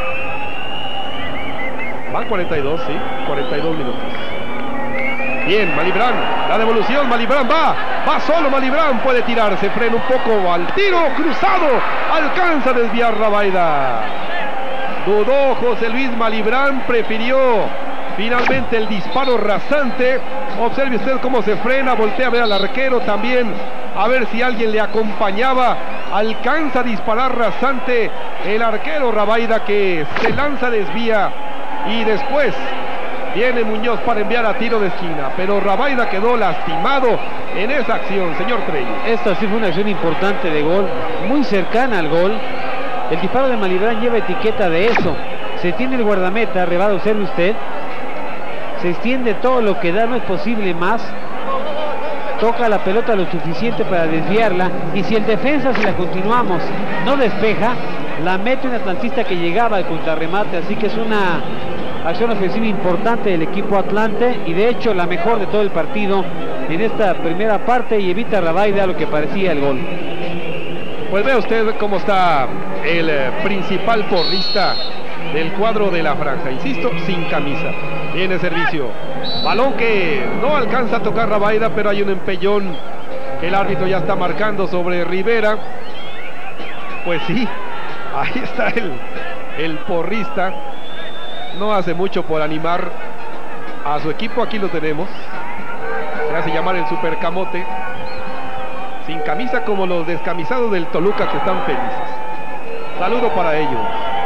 Van 42, sí, 42 minutos. Bien, Malibrán, la devolución, Malibrán va solo, Malibrán puede tirarse, frena un poco al tiro, cruzado, alcanza a desviar Rabaida. Dudó José Luis Malibrán, prefirió finalmente el disparo rasante. Observe usted cómo se frena, voltea a ver al arquero también, a ver si alguien le acompañaba. Alcanza a disparar rasante el arquero Rabaida, que se lanza, desvía y después viene Muñoz para enviar a tiro de esquina, pero Rabaida quedó lastimado en esa acción, señor Treyes. Esta sí fue una acción importante de gol, muy cercana al gol. El disparo de Malibrán lleva etiqueta de eso. Se tiene el guardameta, Rebado, observe usted. Se extiende todo lo que da, no es posible más. Toca la pelota lo suficiente para desviarla. Y si el defensa, si la continuamos, no despeja, la mete un atlantista que llegaba al contrarremate. Así que es una acción ofensiva importante del equipo Atlante. Y de hecho la mejor de todo el partido en esta primera parte. Y evita a Rabaida lo que parecía el gol. Pues vea usted cómo está el principal porrista del cuadro de la franja, insisto, sin camisa. Viene servicio, balón que no alcanza a tocar Rabaida, pero hay un empellón que el árbitro ya está marcando sobre Rivera. Pues sí, ahí está el porrista. No hace mucho por animar a su equipo, aquí lo tenemos. Se hace llamar el Supercamote. Sin camisa, como los descamisados del Toluca, que están felices. Saludo para ellos.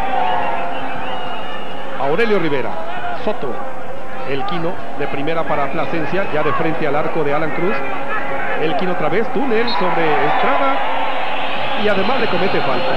Aurelio Rivera, Soto, el Quino de primera para Plasencia, ya de frente al arco de Alan Cruz. El Quino otra vez, túnel sobre Estrada y además le comete falta.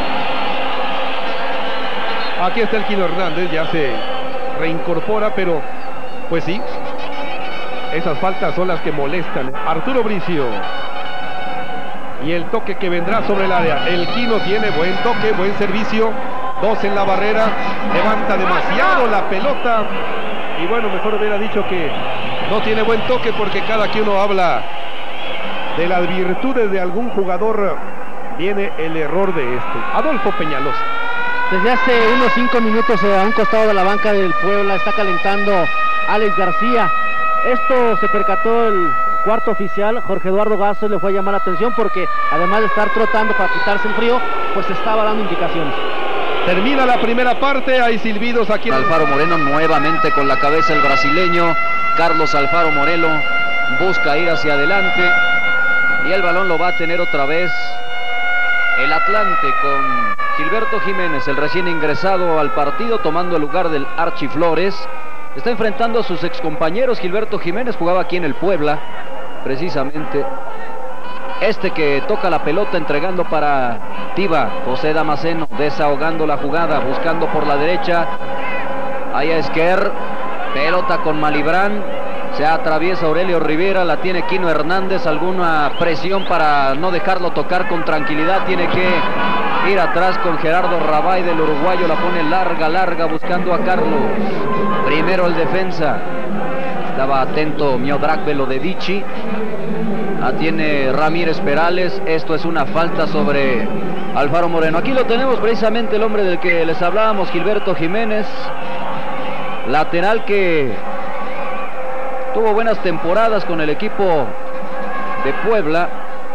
Aquí está el Quino Hernández, ya se reincorpora, pero pues sí, Esas faltas son las que molestan. Arturo Bricio. Y el toque que vendrá sobre el área. El Quino tiene buen toque, buen servicio. 2 en la barrera. Levanta demasiado la pelota. Y bueno, mejor hubiera dicho que no tiene buen toque, porque cada que uno habla de las virtudes de algún jugador, viene el error de este. Adolfo Peñalosa. Desde hace unos 5 minutos a un costado de la banca del Puebla está calentando Alex García. Esto se percató el cuarto oficial, Jorge Eduardo Gasso, le fue a llamar la atención porque además de estar trotando para quitarse el frío, pues estaba dando indicaciones. Termina la primera parte, hay silbidos aquí. Alfaro Moreno nuevamente con la cabeza el brasileño. Carlos Alfaro Moreno busca ir hacia adelante y el balón lo va a tener otra vez el Atlante con Gilberto Jiménez, el recién ingresado al partido, tomando el lugar del Archi Flores. Está enfrentando a sus excompañeros. Gilberto Jiménez jugaba aquí en el Puebla, precisamente. Este que toca la pelota entregando para Tiva, José Damasceno, desahogando la jugada, buscando por la derecha. Ahí a Esquer, pelota con Malibrán. Se atraviesa Aurelio Rivera, la tiene Quino Hernández. Alguna presión para no dejarlo tocar con tranquilidad. Tiene que ir atrás con Gerardo Rabay del uruguayo. La pone larga, buscando a Carlos. Primero el defensa. Estaba atento Miodrag Velodedici. La tiene Ramírez Perales. Esto es una falta sobre Alfaro Moreno. Aquí lo tenemos precisamente el hombre del que les hablábamos, Gilberto Jiménez. Lateral que tuvo buenas temporadas con el equipo de Puebla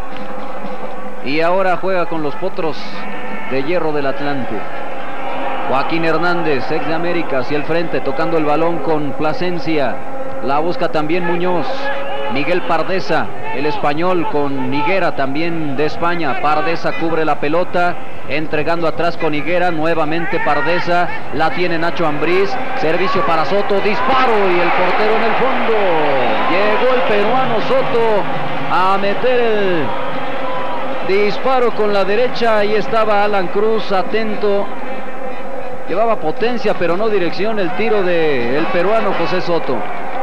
y ahora juega con los Potros de Hierro del Atlante. Joaquín Hernández, ex de América, hacia el frente, tocando el balón con Plasencia. La busca también Muñoz. Miguel Pardesa, el español, con Higuera, también de España. Pardesa cubre la pelota, entregando atrás con Higuera. Nuevamente Pardesa, la tiene Nacho Ambriz. Servicio para Soto, disparo y el portero en el fondo. Llegó el peruano Soto a meter el disparo con la derecha. Ahí estaba Alan Cruz atento. Llevaba potencia pero no dirección el tiro del peruano José Soto.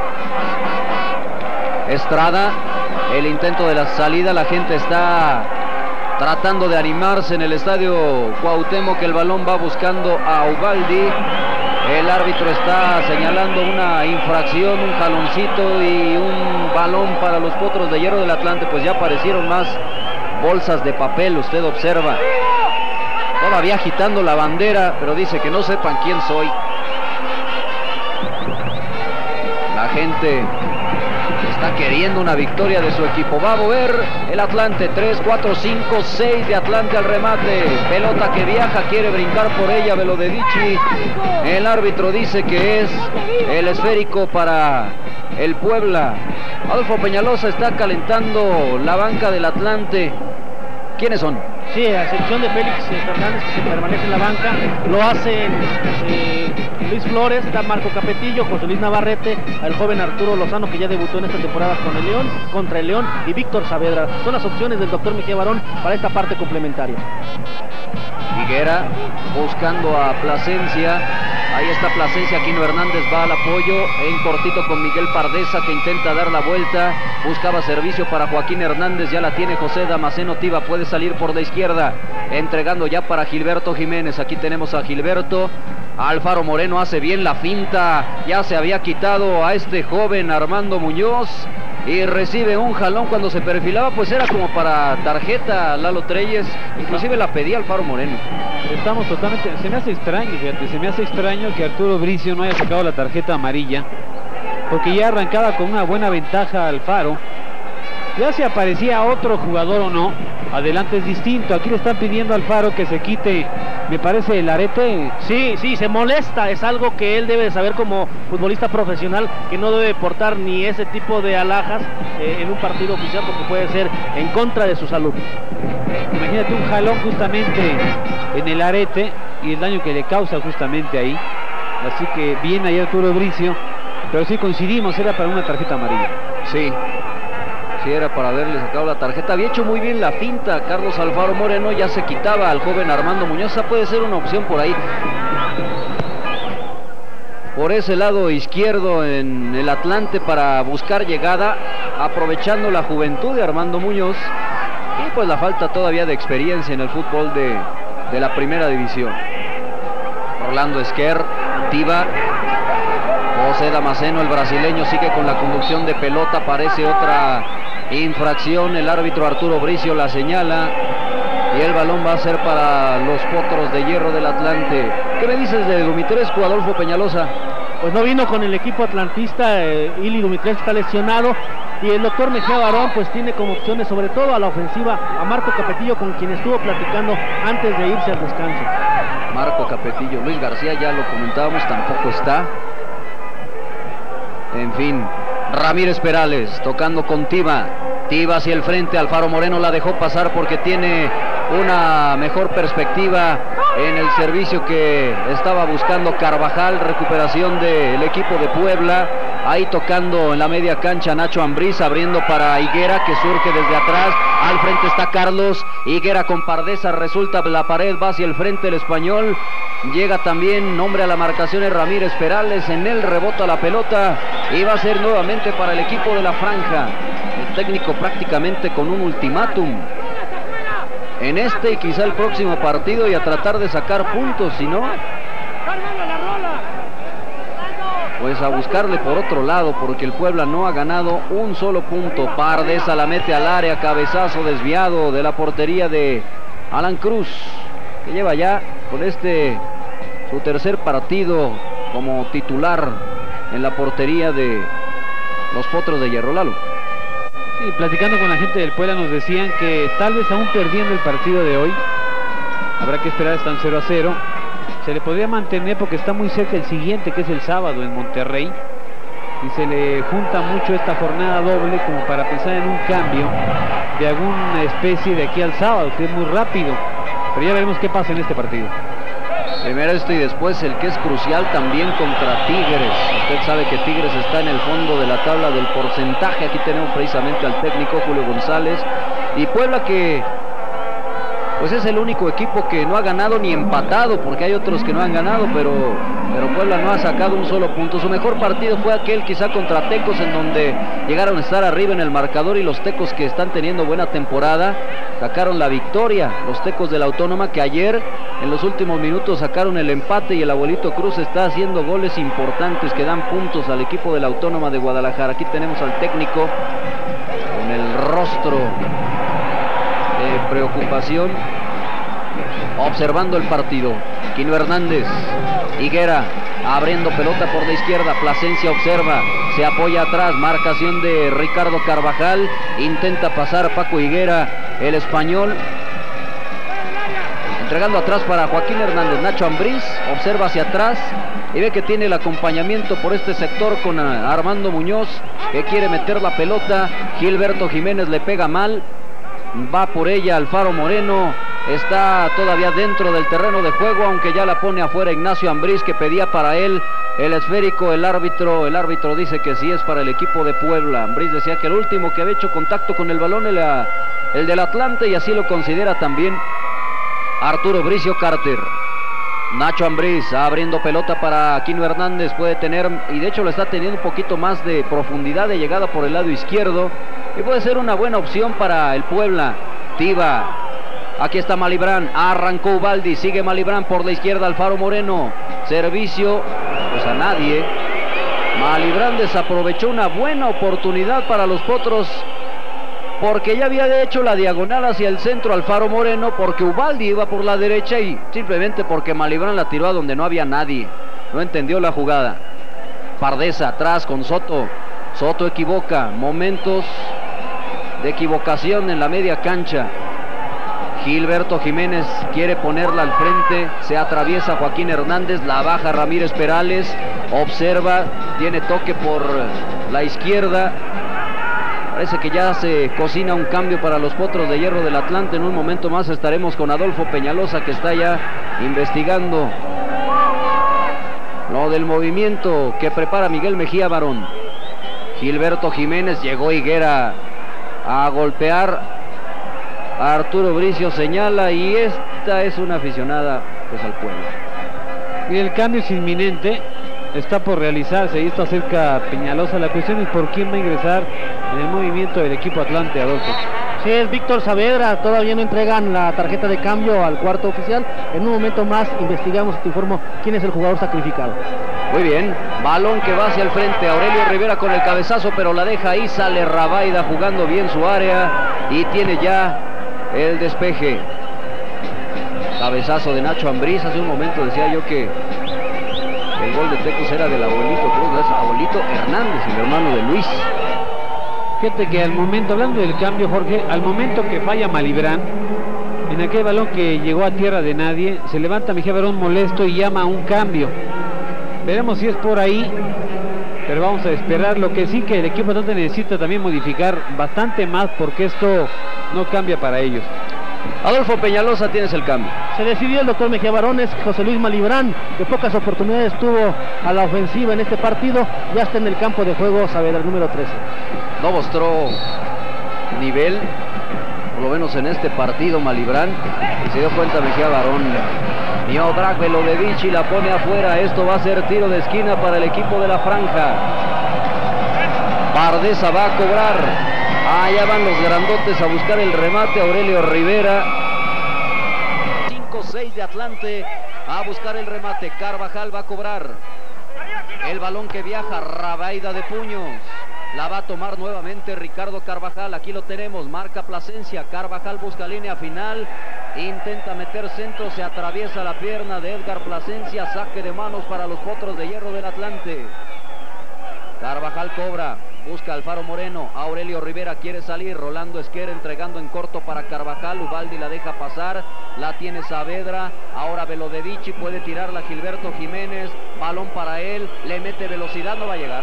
Estrada, el intento de la salida. La gente está tratando de animarse en el estadio Cuauhtémoc. El balón va buscando a Ubaldi. El árbitro está señalando una infracción, un jaloncito y un balón para los Potros de Hierro del Atlante. Pues ya aparecieron más bolsas de papel, usted observa. Todavía agitando la bandera, pero dice que no sepan quién soy. La gente está queriendo una victoria de su equipo. Va a mover el Atlante. 3, 4, 5, 6 de Atlante al remate. Pelota que viaja, quiere brincar por ella Velodedici. El árbitro dice que es el esférico para el Puebla. Adolfo Peñalosa está calentando la banca del Atlante. ¿Quiénes son? Sí, a excepción de Félix Fernández, que se permanece en la banca, lo hacen Luis Flores, está Marco Capetillo, José Luis Navarrete, el joven Arturo Lozano, que ya debutó en esta temporada con el León, contra el León, y Víctor Saavedra. Son las opciones del doctor Mejía Barón para esta parte complementaria. Higuera buscando a Plasencia. Ahí está Plasencia. Quino Hernández va al apoyo en cortito con Miguel Pardesa, que intenta dar la vuelta. Buscaba servicio para Joaquín Hernández. Ya la tiene José Damasceno. Tiva puede salir por la izquierda, entregando ya para Gilberto Jiménez. Aquí tenemos a Gilberto. Alfaro Moreno hace bien la finta. Ya se había quitado a este joven Armando Muñoz y recibe un jalón cuando se perfilaba. Pues era como para tarjeta Lalo Treyes. Inclusive la pedía Alfaro Moreno. Estamos totalmente... Se me hace extraño, fíjate, se me hace extraño que Arturo Bricio no haya sacado la tarjeta amarilla, porque ya arrancaba con una buena ventaja Alfaro. Ya si aparecía otro jugador o no, adelante es distinto. Aquí le están pidiendo a Alfaro que se quite, me parece, el arete. Sí, se molesta. Es algo que él debe de saber como futbolista profesional, que no debe portar ni ese tipo de alhajas en un partido oficial, porque puede ser en contra de su salud. Imagínate un jalón justamente en el arete y el daño que le causa justamente ahí. Así que bien ahí Arturo Bricio, pero sí coincidimos, era para una tarjeta amarilla. Sí, era para haberle sacado la tarjeta. Había hecho muy bien la finta Carlos Alfaro Moreno. Ya se quitaba al joven Armando Muñoz. Puede ser una opción por ahí. por ese lado izquierdo en el Atlante para buscar llegada, aprovechando la juventud de Armando Muñoz y pues la falta todavía de experiencia en el fútbol de la primera división. Rolando Esquer, Tiva, José Damasceno, el brasileño, sigue con la conducción de pelota, parece otra infracción, el árbitro Arturo Bricio la señala y el balón va a ser para los Potros de Hierro del Atlante. ¿Qué me dices de Dumitrescu, Adolfo Peñalosa? Pues no vino con el equipo atlantista, Ili Dumitrescu está lesionado y el doctor Mejía Barón pues tiene como opciones sobre todo a la ofensiva a Marco Capetillo, con quien estuvo platicando antes de irse al descanso. Marco Capetillo, Luis García ya lo comentábamos, tampoco está. En fin, Ramírez Perales tocando con Tiva hacia el frente, Alfaro Moreno la dejó pasar porque tiene una mejor perspectiva en el servicio que estaba buscando Carvajal. Recuperación del equipo de Puebla, ahí tocando en la media cancha Nacho Ambriz, abriendo para Higuera, que surge desde atrás. Al frente está Carlos Higuera con Pardesa, resulta la pared, va hacia el frente el español. Llega también, nombre a la marcación es Ramírez Perales, en él rebota la pelota y va a ser nuevamente para el equipo de la franja. El técnico prácticamente con un ultimátum en este y quizá el próximo partido, y a tratar de sacar puntos, si no pues a buscarle por otro lado, porque el Puebla no ha ganado un solo punto. Pardesa la mete al área, cabezazo desviado de la portería de Alan Cruz, que lleva ya con su tercer partido como titular en la portería de los Potros de Hierro. Lalo. Sí, platicando con la gente del Puebla nos decían que tal vez aún perdiendo el partido de hoy, habrá que esperar, están 0-0, se le podría mantener porque está muy cerca el siguiente, que es el sábado en Monterrey, y se le junta mucho esta jornada doble como para pensar en un cambio de alguna especie de aquí al sábado, que es muy rápido, pero ya veremos qué pasa en este partido. Primero esto y después el que es crucial también contra Tigres. Usted sabe que Tigres está en el fondo de la tabla del porcentaje. Aquí tenemos precisamente al técnico Julio González. Y Puebla, que pues es el único equipo que no ha ganado ni empatado, porque hay otros que no han ganado, pero Puebla no ha sacado un solo punto. Su mejor partido fue aquel quizá contra Tecos, en donde llegaron a estar arriba en el marcador, y los Tecos, que están teniendo buena temporada, sacaron la victoria. Los Tecos de la Autónoma, que ayer en los últimos minutos sacaron el empate, y el abuelito Cruz está haciendo goles importantes que dan puntos al equipo de la Autónoma de Guadalajara. Aquí tenemos al técnico con el rostro de preocupación, observando el partido. Quino Hernández, Higuera abriendo pelota por la izquierda, Plasencia observa, se apoya atrás, marcación de Ricardo Carvajal, intenta pasar Paco Higuera, el español, entregando atrás para Joaquín Hernández. Nacho Ambriz observa hacia atrás y ve que tiene el acompañamiento por este sector con Armando Muñoz, que quiere meter la pelota. Gilberto Jiménez le pega mal, va por ella Alfaro Moreno, está todavía dentro del terreno de juego, aunque ya la pone afuera Ignacio Ambriz, que pedía para él el esférico. El árbitro dice que sí es para el equipo de Puebla. Ambriz decía que el último que había hecho contacto con el balón era el del Atlante, y así lo considera también Arturo Bricio Carter. Nacho Ambriz abriendo pelota para Quino Hernández, puede tener, y de hecho lo está teniendo, un poquito más de profundidad de llegada por el lado izquierdo, y puede ser una buena opción para el Puebla. Tiva, aquí está Malibrán, arrancó Ubaldi, sigue Malibrán por la izquierda, Alfaro Moreno, servicio, pues a nadie. Malibrán desaprovechó una buena oportunidad para los Potros, porque ya había hecho la diagonal hacia el centro Alfaro Moreno, porque Ubaldi iba por la derecha, y simplemente porque Malibrán la tiró a donde no había nadie. No entendió la jugada. Pardesa atrás con Soto. Soto equivoca, momentos de equivocación en la media cancha. Gilberto Jiménez quiere ponerla al frente, se atraviesa Joaquín Hernández, la baja Ramírez Perales, observa, tiene toque por la izquierda. Parece que ya se cocina un cambio para los Potros de Hierro del Atlante. En un momento más estaremos con Adolfo Peñalosa, que está ya investigando lo del movimiento que prepara Miguel Mejía Barón. Gilberto Jiménez, llegó Higuera a golpear. Arturo Bricio señala, y esta es una aficionada pues al Puebla. Y el cambio es inminente. está por realizarse y esto acerca Peñalosa. La cuestión es por quién va a ingresar en el movimiento del equipo Atlante, Adolfo. Sí, es Víctor Saavedra. Todavía no entregan la tarjeta de cambio al cuarto oficial. En un momento más investigamos y te informo quién es el jugador sacrificado. Muy bien, balón que va hacia el frente, Aurelio Rivera con el cabezazo, pero la deja ahí, sale Rabaida jugando bien su área y tiene ya el despeje. Cabezazo de Nacho Ambriz. Hace un momento decía yo que el gol de Tecos era del abuelito Cruz, es abuelito Hernández, el hermano de Luis. Fíjate que al momento, hablando del cambio, Jorge, al momento que falla Malibrán, en aquel balón que llegó a tierra de nadie, se levanta Mejía Barón molesto y llama a un cambio. Veremos si es por ahí, pero vamos a esperar. Lo que sí que el equipo Atlante necesita también modificar bastante más, porque esto no cambia para ellos. Adolfo Peñalosa, tienes el cambio. Se decidió el doctor Mejía Barón, es José Luis Malibrán, que pocas oportunidades tuvo a la ofensiva en este partido. Ya está en el campo de juego Saavedra, el número 13. No mostró nivel, por lo menos en este partido, Malibrán, y se dio cuenta Mejía Barón. Miodrag Velodevici la pone afuera. Esto va a ser tiro de esquina para el equipo de la franja. Pardesa va a cobrar. Allá van los grandotes a buscar el remate. Aurelio Rivera. 5-6 de Atlante a buscar el remate. Carvajal va a cobrar. El balón que viaja, Rabaida de puños. La va a tomar nuevamente Ricardo Carvajal. Aquí lo tenemos, marca Plasencia. Carvajal busca línea final. Intenta meter centro, se atraviesa la pierna de Edgar Plasencia. Saque de manos para los Potros de Hierro del Atlante. Carvajal cobra, busca Alfaro Moreno. Aurelio Rivera quiere salir. Rolando Esquer entregando en corto para Carvajal. Ubaldi la deja pasar. La tiene Saavedra. Ahora Velodevici puede tirarla Gilberto Jiménez. Balón para él. Le mete velocidad, no va a llegar.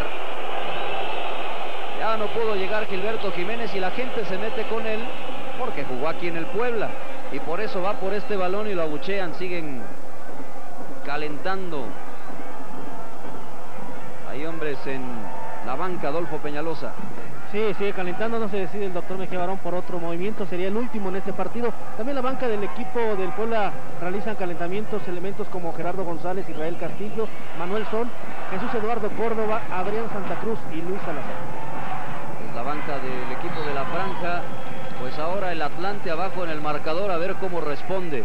Ya no pudo llegar Gilberto Jiménez y la gente se mete con él porque jugó aquí en el Puebla. Y por eso va por este balón y lo abuchean. Siguen calentando. Hay hombres en la banca, Adolfo Peñalosa. Sí, sigue calentando, no se decide el doctor Mejía Barón por otro movimiento, sería el último en este partido. También la banca del equipo del Puebla realizan calentamientos, elementos como Gerardo González, Israel Castillo, Manuel Sol, Jesús Eduardo Córdoba, Adrián Santa Cruz y Luis Salazar. Es la banca del equipo de la franja. Pues ahora el Atlante abajo en el marcador, a ver cómo responde.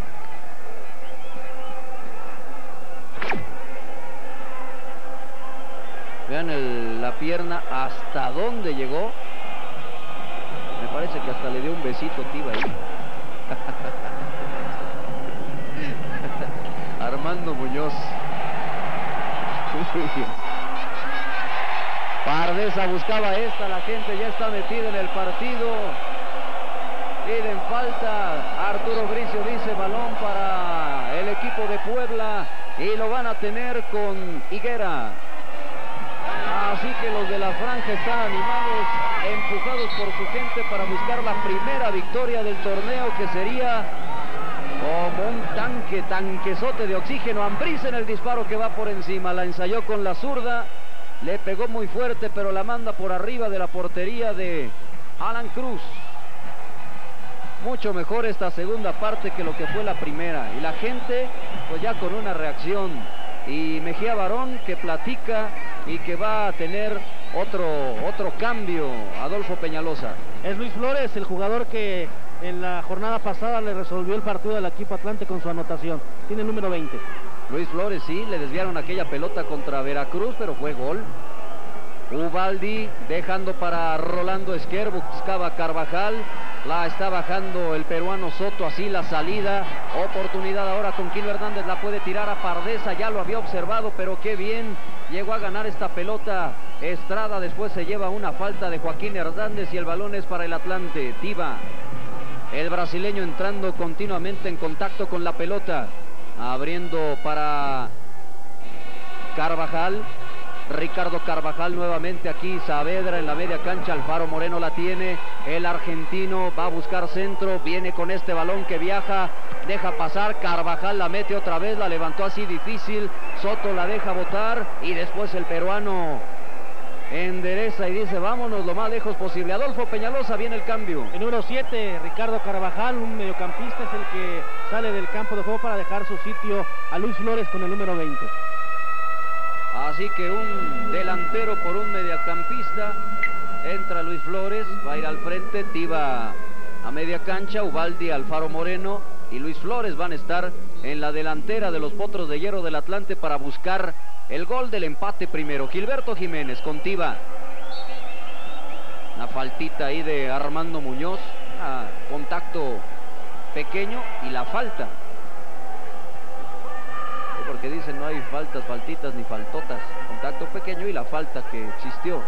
Vean la pierna hasta dónde llegó. Me parece que hasta le dio un besito Tiva ahí. Armando Muñoz. Pardesa buscaba esta, la gente ya está metida en el partido. Piden falta. Arturo Bricio dice balón para el equipo de Puebla y lo van a tener con Higuera. Así que los de la franja están animados, empujados por su gente para buscar la primera victoria del torneo, que sería como un tanquezote de oxígeno. Ambriz en el disparo que va por encima, la ensayó con la zurda, le pegó muy fuerte, pero la manda por arriba de la portería de Alan Cruz. Mucho mejor esta segunda parte que lo que fue la primera, y la gente pues ya con una reacción. Y Mejía Barón que platica y que va a tener otro cambio, Adolfo Peñalosa. Es Luis Flores, el jugador que en la jornada pasada le resolvió el partido del equipo Atlante con su anotación. Tiene el número 20. Luis Flores, sí, le desviaron aquella pelota contra Veracruz, pero fue gol. Ubaldi dejando para Rolando Esquer, buscaba Carvajal, la está bajando el peruano Soto, así la salida, oportunidad ahora con Quino Hernández, la puede tirar a Pardesa, ya lo había observado, pero qué bien llegó a ganar esta pelota Estrada. Después se lleva una falta de Joaquín Hernández y el balón es para el Atlante. Tiva, el brasileño, entrando continuamente en contacto con la pelota, abriendo para Carvajal. Ricardo Carvajal nuevamente aquí, Saavedra en la media cancha, Alfaro Moreno la tiene, el argentino va a buscar centro, viene con este balón que viaja, deja pasar, Carvajal la mete otra vez, la levantó así difícil, Soto la deja botar y después el peruano endereza y dice vámonos lo más lejos posible. Adolfo Peñalosa, viene el cambio. El número 7, Ricardo Carvajal, un mediocampista, es el que sale del campo de juego para dejar su sitio a Luis Flores con el número 20. Así que un delantero por un mediacampista. Entra Luis Flores, va a ir al frente, Tiva a media cancha, Ubaldi, Alfaro Moreno y Luis Flores van a estar en la delantera de los Potros de Hierro del Atlante para buscar el gol del empate primero. Gilberto Jiménez con Tiva. Una faltita ahí de Armando Muñoz, contacto pequeño y la falta. Porque dicen no hay faltas, faltitas ni faltotas. Contacto pequeño y la falta que existió.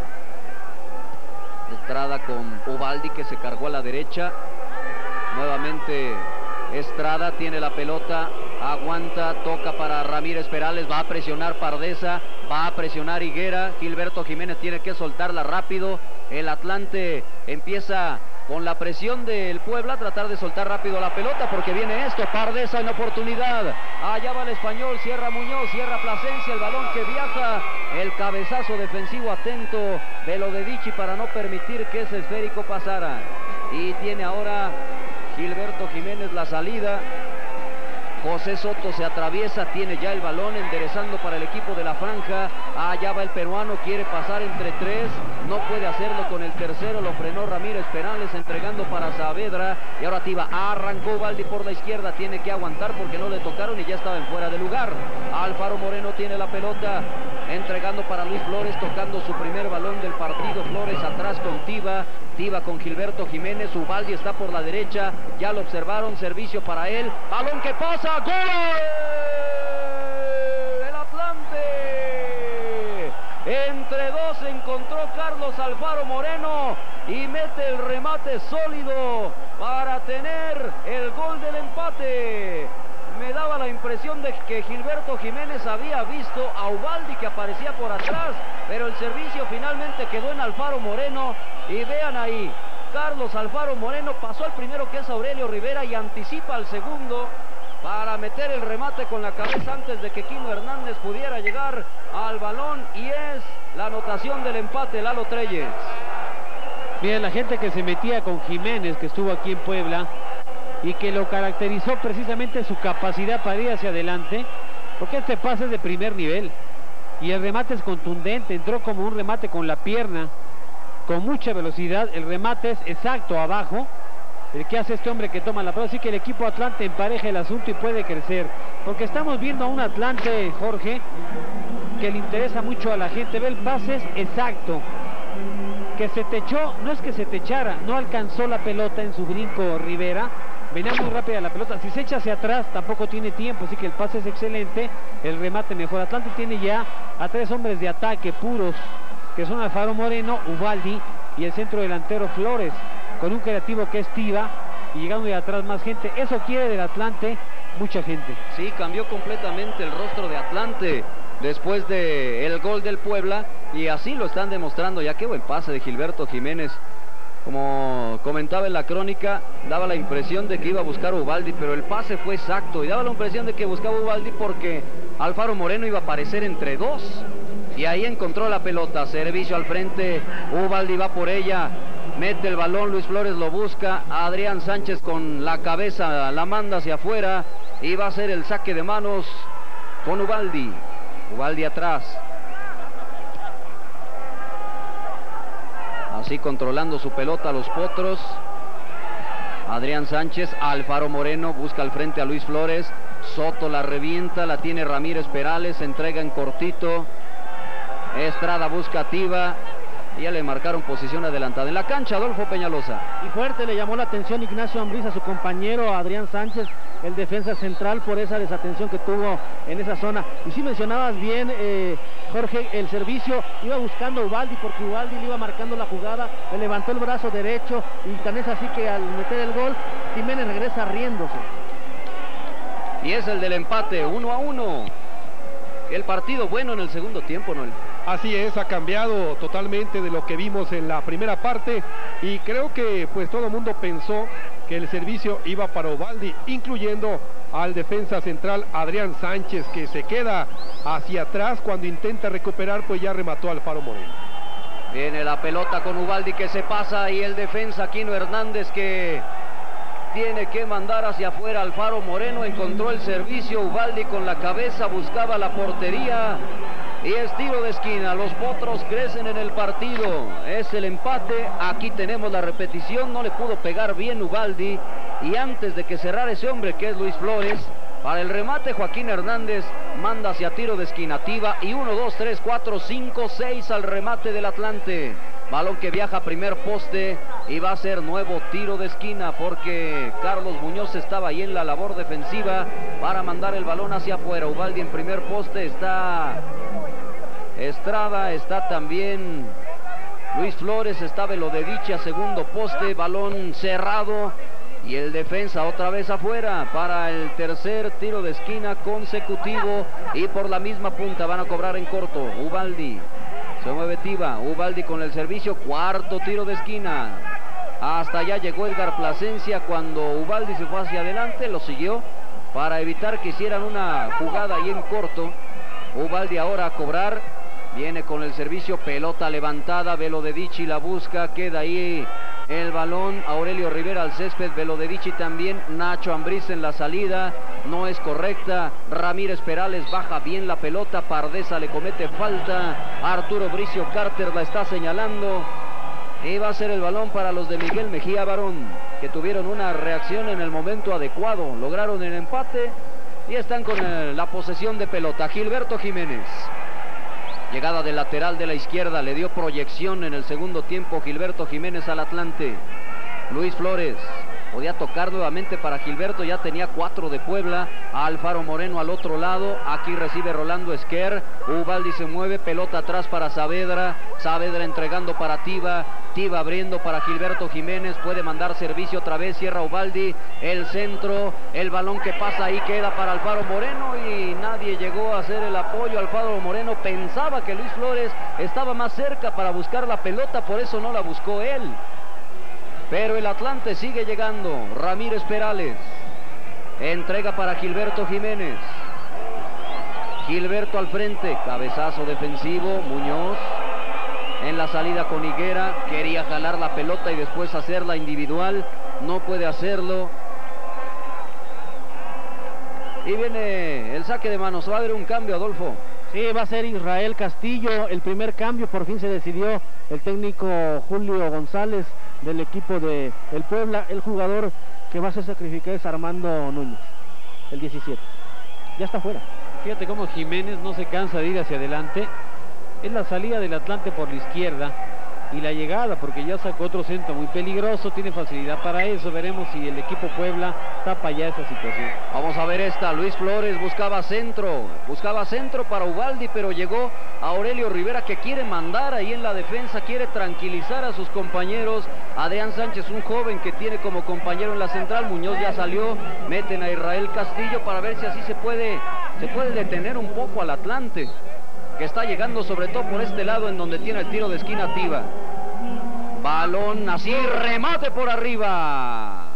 Estrada con Ubaldi que se cargó a la derecha. Nuevamente Estrada tiene la pelota, aguanta, toca para Ramírez Perales, va a presionar Pardeza, va a presionar Higuera. Gilberto Jiménez tiene que soltarla rápido. El Atlante empieza con la presión del Puebla, tratar de soltar rápido la pelota porque viene esto. Pardeza en oportunidad, allá va el Español, cierra Muñoz, cierra Plasencia, el balón que viaja, el cabezazo defensivo atento de lo de Vichy para no permitir que ese esférico pasara. Y tiene ahora Gilberto Jiménez la salida. José Soto se atraviesa, tiene ya el balón enderezando para el equipo de la franja. Allá va el peruano, quiere pasar entre tres, no puede hacerlo con el tercero, lo frenó Ramírez Perales entregando para Saavedra. Y ahora Tiva, arrancó Ubaldi por la izquierda, tiene que aguantar porque no le tocaron y ya estaba en fuera de lugar. Alfaro Moreno tiene la pelota, entregando para Luis Flores, tocando su primer balón del partido. Flores atrás con Tiva, Tiva con Gilberto Jiménez, Ubaldi está por la derecha, ya lo observaron, servicio para él, balón que pasa. ¡Gol! ¡El Atlante! Entre dos encontró Carlos Alfaro Moreno y mete el remate sólido para tener el gol del empate. Me daba la impresión de que Gilberto Jiménez había visto a Ubaldi que aparecía por atrás, pero el servicio finalmente quedó en Alfaro Moreno. Y vean ahí, Carlos Alfaro Moreno pasó al primero, que es Aurelio Rivera, y anticipa al segundo para meter el remate con la cabeza antes de que Quino Hernández pudiera llegar al balón, y es la anotación del empate. Lalo Treyes. Bien, la gente que se metía con Jiménez, que estuvo aquí en Puebla, y que lo caracterizó precisamente su capacidad para ir hacia adelante, porque este pase es de primer nivel, y el remate es contundente, entró como un remate con la pierna, con mucha velocidad, el remate es exacto abajo, el que hace este hombre que toma la pelota. Así que el equipo Atlante empareja el asunto y puede crecer, porque estamos viendo a un Atlante, Jorge, que le interesa mucho a la gente. Ve el pase, es exacto, que se techó, no es que se techara, no alcanzó la pelota en su brinco Rivera, venía muy rápida la pelota, si se echa hacia atrás tampoco tiene tiempo, así que el pase es excelente, el remate mejor. Atlante tiene ya a tres hombres de ataque puros, que son Alfaro Moreno, Ubaldi y el centro delantero Flores, con un creativo que es Tiva, y llegando de atrás más gente. Eso quiere del Atlante mucha gente. Sí, cambió completamente el rostro de Atlante después del gol del Puebla, y así lo están demostrando. Ya qué buen pase de Gilberto Jiménez. Como comentaba en la crónica, daba la impresión de que iba a buscar a Ubaldi, pero el pase fue exacto, y daba la impresión de que buscaba a Ubaldi porque Alfaro Moreno iba a aparecer entre dos, y ahí encontró la pelota. Servicio al frente, Ubaldi va por ella, mete el balón, Luis Flores lo busca, Adrián Sánchez con la cabeza la manda hacia afuera, y va a ser el saque de manos con Ubaldi. Ubaldi atrás, así controlando su pelota los Potros. Adrián Sánchez, Alfaro Moreno busca al frente a Luis Flores, Soto la revienta, la tiene Ramírez Perales, entrega en cortito, Estrada busca a Tiva, y ya le marcaron posición adelantada en la cancha. Adolfo Peñalosa. Y fuerte le llamó la atención Ignacio Ambriz a su compañero Adrián Sánchez, el defensa central, por esa desatención que tuvo en esa zona. Y si mencionabas bien, Jorge, el servicio iba buscando a Ubaldi, porque Ubaldi le iba marcando la jugada, le levantó el brazo derecho, y tan es así que al meter el gol, Jiménez regresa riéndose. Y es el del empate, 1-1. El partido bueno en el segundo tiempo, Noel. Así es, ha cambiado totalmente de lo que vimos en la primera parte, y creo que pues todo el mundo pensó que el servicio iba para Ubaldi, incluyendo al defensa central Adrián Sánchez, que se queda hacia atrás cuando intenta recuperar, pues ya remató Alfaro Moreno. Viene la pelota con Ubaldi que se pasa, y el defensa Quino Hernández que tiene que mandar hacia afuera. Alfaro Moreno encontró el servicio, Ubaldi con la cabeza buscaba la portería y es tiro de esquina. Los potros crecen en el partido, es el empate. Aquí tenemos la repetición, no le pudo pegar bien Ubaldi y antes de que cerrara ese hombre que es Luis Flores, para el remate Joaquín Hernández manda hacia tiro de esquina. Tiva y 1, 2, 3, 4, 5, 6 al remate del Atlante. Balón que viaja a primer poste y va a ser nuevo tiro de esquina porque Carlos Muñoz estaba ahí en la labor defensiva para mandar el balón hacia afuera. Ubaldi en primer poste, está Estrada, está también Luis Flores, está Velodedici a segundo poste, balón cerrado y el defensa otra vez afuera para el tercer tiro de esquina consecutivo y por la misma punta van a cobrar en corto. Ubaldi. Se mueve Tiva, Ubaldi con el servicio, cuarto tiro de esquina. Hasta allá llegó Edgar Plasencia cuando Ubaldi se fue hacia adelante, lo siguió para evitar que hicieran una jugada ahí en corto. Ubaldi ahora a cobrar, viene con el servicio, pelota levantada, Velodedici la busca, queda ahí el balón, Aurelio Rivera al césped, Velodedici también, Nacho Ambriz en la salida, no es correcta, Ramírez Perales baja bien la pelota, Pardesa le comete falta, Arturo Bricio Carter la está señalando y va a ser el balón para los de Miguel Mejía Barón, que tuvieron una reacción en el momento adecuado, lograron el empate y están con la posesión de pelota. Gilberto Jiménez. Llegada del lateral de la izquierda, le dio proyección en el segundo tiempo Gilberto Jiménez al Atlante. Luis Flores, podía tocar nuevamente para Gilberto, ya tenía 4 de Puebla. Alfaro Moreno al otro lado, aquí recibe Rolando Esquer. Ubaldi se mueve, pelota atrás para Saavedra. Saavedra entregando para Tiva. Tiva abriendo para Gilberto Jiménez, puede mandar servicio otra vez, cierra Ubaldi, el centro, el balón que pasa ahí queda para Alfaro Moreno y nadie llegó a hacer el apoyo. Alfaro Moreno pensaba que Luis Flores estaba más cerca para buscar la pelota, por eso no la buscó él. Pero el Atlante sigue llegando. Ramírez Perales entrega para Gilberto Jiménez. Gilberto al frente, cabezazo defensivo, Muñoz en la salida con Higuera, quería jalar la pelota y después hacerla individual, no puede hacerlo. Y viene el saque de manos, va a haber un cambio, Adolfo. Sí, va a ser Israel Castillo, el primer cambio, por fin se decidió. El técnico Julio González del equipo de el Puebla, el jugador que va a ser sacrificado es Armando Núñez, el 17. Ya está fuera. Fíjate cómo Jiménez no se cansa de ir hacia adelante. Es la salida del Atlante por la izquierda y la llegada, porque ya sacó otro centro muy peligroso, tiene facilidad para eso. Veremos si el equipo Puebla tapa ya esa situación. Vamos a ver esta, Luis Flores buscaba centro para Ubaldi, pero llegó a Aurelio Rivera que quiere mandar ahí en la defensa, quiere tranquilizar a sus compañeros. Adrián Sánchez, un joven que tiene como compañero en la central, Muñoz ya salió, meten a Israel Castillo para ver si así se puede detener un poco al Atlante, que está llegando sobre todo por este lado en donde tiene el tiro de esquina Tiva. Balón así, remate por arriba.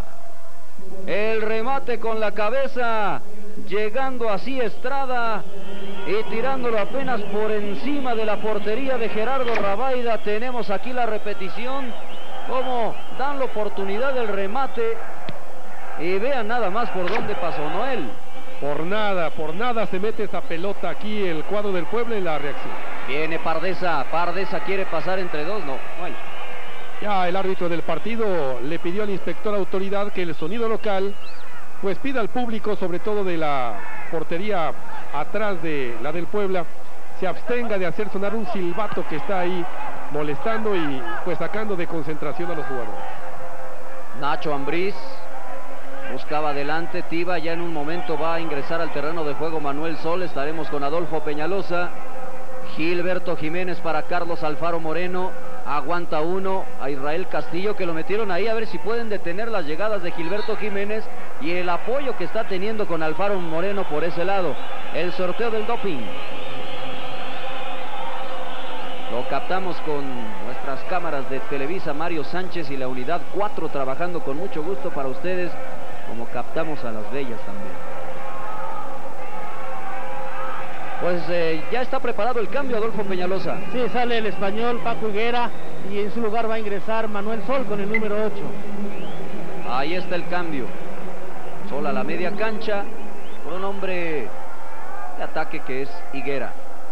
El remate con la cabeza, llegando así Estrada y tirándolo apenas por encima de la portería de Gerardo Rabaida. Tenemos aquí la repetición, cómo dan la oportunidad del remate y vean nada más por dónde pasó Noel. Por nada se mete esa pelota aquí el cuadro del Puebla en la reacción. Viene Pardesa quiere pasar entre dos, no. Bueno. Ya el árbitro del partido le pidió al inspector autoridad que el sonido local pues pida al público, sobre todo de la portería atrás de la del Puebla, se abstenga de hacer sonar un silbato que está ahí molestando y pues sacando de concentración a los jugadores. Nacho Ambriz buscaba adelante, Tiva ya en un momento va a ingresar al terreno de juego Manuel Sol, estaremos con Adolfo Peñalosa. Gilberto Jiménez para Carlos Alfaro Moreno, aguanta uno a Israel Castillo que lo metieron ahí, a ver si pueden detener las llegadas de Gilberto Jiménez y el apoyo que está teniendo con Alfaro Moreno por ese lado. El sorteo del doping lo captamos con nuestras cámaras de Televisa, Mario Sánchez y la unidad 4 trabajando con mucho gusto para ustedes, como captamos a las bellas también. Pues ya está preparado el cambio, Adolfo Peñalosa. Sí, sale el español Paco Higuera y en su lugar va a ingresar Manuel Sol con el número 8. Ahí está el cambio. Sola la media cancha por un hombre de ataque que es Higuera.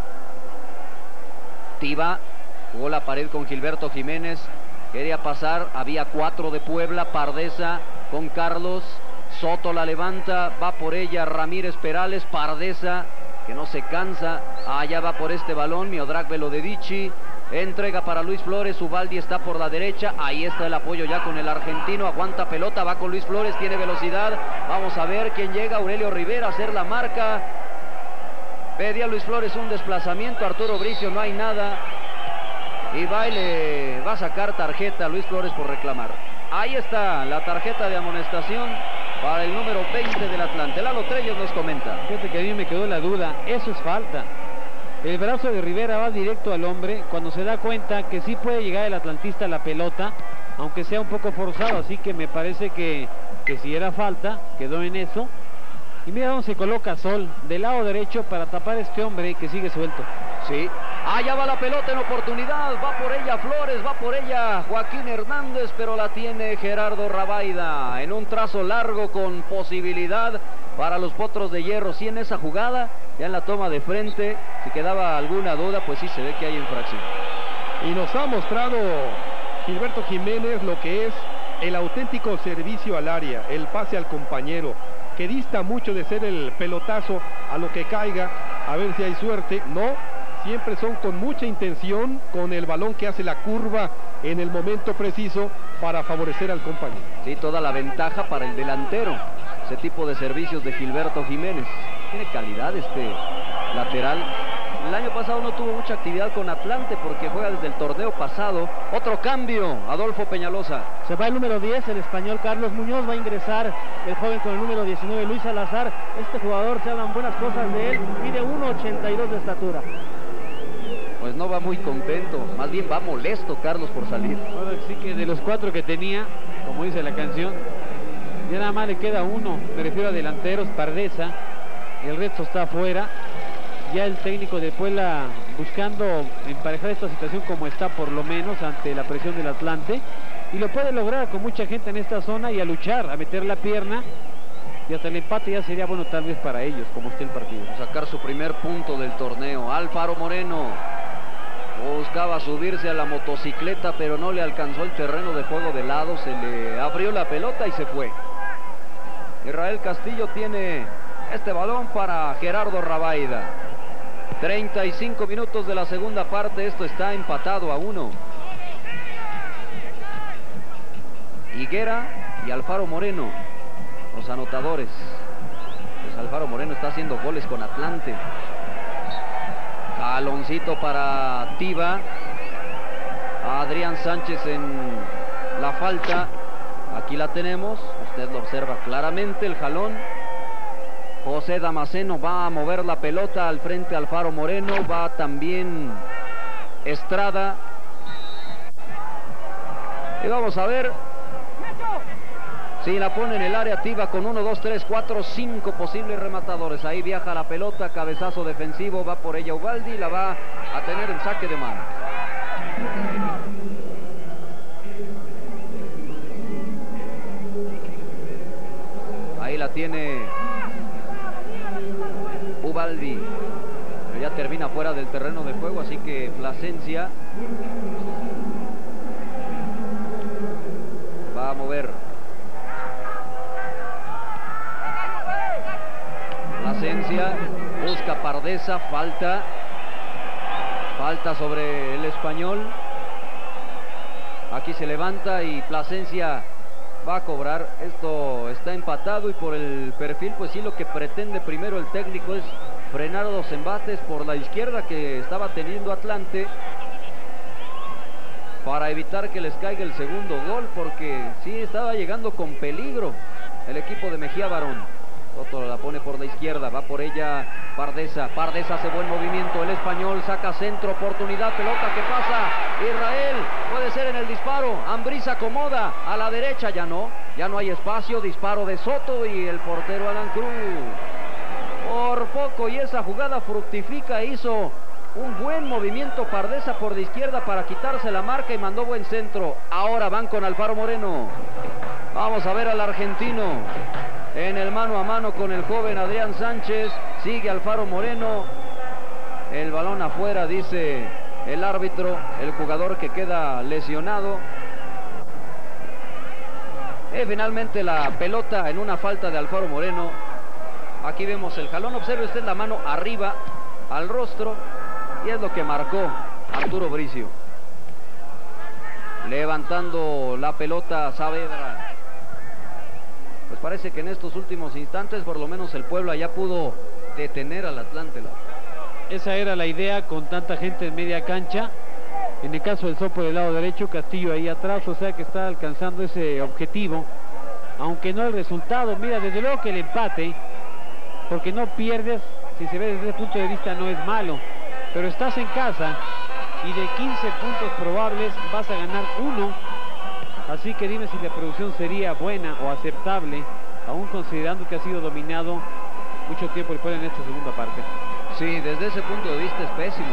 Tiva jugó la pared con Gilberto Jiménez. Quería pasar, había 4 de Puebla. Pardesa con Carlos. Soto la levanta, va por ella Ramírez Perales. Pardesa, que no se cansa. Allá va por este balón Miodrag Velodedici. Entrega para Luis Flores. Ubaldi está por la derecha. Ahí está el apoyo ya con el argentino. Aguanta pelota, va con Luis Flores, tiene velocidad. Vamos a ver quién llega. Aurelio Rivera a hacer la marca. Pedía Luis Flores un desplazamiento. Arturo Bricio, no hay nada. Y va a sacar tarjeta Luis Flores por reclamar. Ahí está la tarjeta de amonestación para el número 20 del Atlante. Lalo Trellos nos comenta. Fíjate que a mí me quedó la duda. Eso es falta. El brazo de Rivera va directo al hombre cuando se da cuenta que sí puede llegar el atlantista a la pelota, aunque sea un poco forzado. Así que me parece que si era falta, quedó en eso. Y mira dónde se coloca Sol, del lado derecho, para tapar a este hombre que sigue suelto. Sí, allá va la pelota en oportunidad, va por ella Flores, va por ella Joaquín Hernández, pero la tiene Gerardo Rabaida en un trazo largo con posibilidad para los Potros de Hierro. Sí, en esa jugada, ya en la toma de frente, si quedaba alguna duda, pues sí se ve que hay infracción. Y nos ha mostrado Gilberto Jiménez lo que es el auténtico servicio al área, el pase al compañero, que dista mucho de ser el pelotazo a lo que caiga, a ver si hay suerte. No, siempre son con mucha intención, con el balón que hace la curva en el momento preciso para favorecer al compañero. Sí, toda la ventaja para el delantero, ese tipo de servicios de Gilberto Jiménez. Tiene calidad este lateral. El año pasado no tuvo mucha actividad con Atlante porque juega desde el torneo pasado. Otro cambio, Adolfo Peñalosa. Se va el número 10, el español Carlos Muñoz. Va a ingresar el joven con el número 19, Luis Salazar. Este jugador, se hablan buenas cosas de él, mide 1.82 de estatura. Pues no va muy contento, más bien va molesto Carlos por salir. Ahora sí que de los 4 que tenía, como dice la canción, ya nada más le queda uno. Me refiero a delanteros, Pardesa. El resto está afuera. Ya el técnico de Puebla buscando emparejar esta situación como está, por lo menos ante la presión del Atlante, y lo puede lograr con mucha gente en esta zona y a luchar, a meter la pierna, y hasta el empate ya sería bueno tal vez para ellos, como esté el partido. Sacar su primer punto del torneo. Alfaro Moreno buscaba subirse a la motocicleta, pero no le alcanzó el terreno de juego de lado, se le abrió la pelota y se fue. Israel Castillo tiene este balón para Gerardo Rabaida. 35 minutos de la segunda parte, esto está empatado a 1. Higuera y Alfaro Moreno, los anotadores. Pues Alfaro Moreno está haciendo goles con Atlante. Jaloncito para Tiva. Adrián Sánchez en la falta. Aquí la tenemos, usted lo observa claramente, el jalón. José Damasceno va a mover la pelota al frente. Alfaro Moreno, va también Estrada. Y vamos a ver si la pone en el área. Tiva con 1, 2, 3, 4, 5 posibles rematadores. Ahí viaja la pelota, cabezazo defensivo, va por ella Ubaldi y la va a tener en saque de mano. Ahí la tiene Ubaldi, pero ya termina fuera del terreno de juego, así que Plasencia va a mover. Plasencia busca Pardesa, falta sobre el español. Aquí se levanta y Plasencia va a cobrar. Esto está empatado y por el perfil, pues sí, lo que pretende primero el técnico es frenar los embates por la izquierda que estaba teniendo Atlante, para evitar que les caiga el segundo gol, porque sí estaba llegando con peligro el equipo de Mejía Barón. Soto la pone por la izquierda, va por ella Pardesa. Pardesa hace buen movimiento, el español saca centro, oportunidad, pelota que pasa. Israel, puede ser en el disparo. Ambriz acomoda a la derecha, ya no hay espacio. Disparo de Soto y el portero Alan Cruz. Por poco y esa jugada fructifica, hizo un buen movimiento Pardesa por la izquierda para quitarse la marca y mandó buen centro. Ahora van con Alfaro Moreno. Vamos a ver al argentino en el mano a mano con el joven Adrián Sánchez. Sigue Alfaro Moreno. El balón afuera, dice el árbitro. El jugador que queda lesionado. Finalmente la pelota en una falta de Alfaro Moreno. Aquí vemos el jalón. Observe usted la mano arriba al rostro. Y es lo que marcó Arturo Bricio. Levantando la pelota Saavedra. Pues parece que en estos últimos instantes por lo menos el Puebla ya pudo detener al Atlante. Esa era la idea con tanta gente en media cancha. En el caso del Sopo del lado derecho, Castillo ahí atrás, o sea que está alcanzando ese objetivo. Aunque no el resultado, mira, desde luego que el empate, porque no pierdes, si se ve desde ese punto de vista no es malo. Pero estás en casa y de 15 puntos probables vas a ganar 1. Así que dime si la producción sería buena o aceptable, aún considerando que ha sido dominado mucho tiempo el Puebla en esta segunda parte. Sí, desde ese punto de vista es pésimo,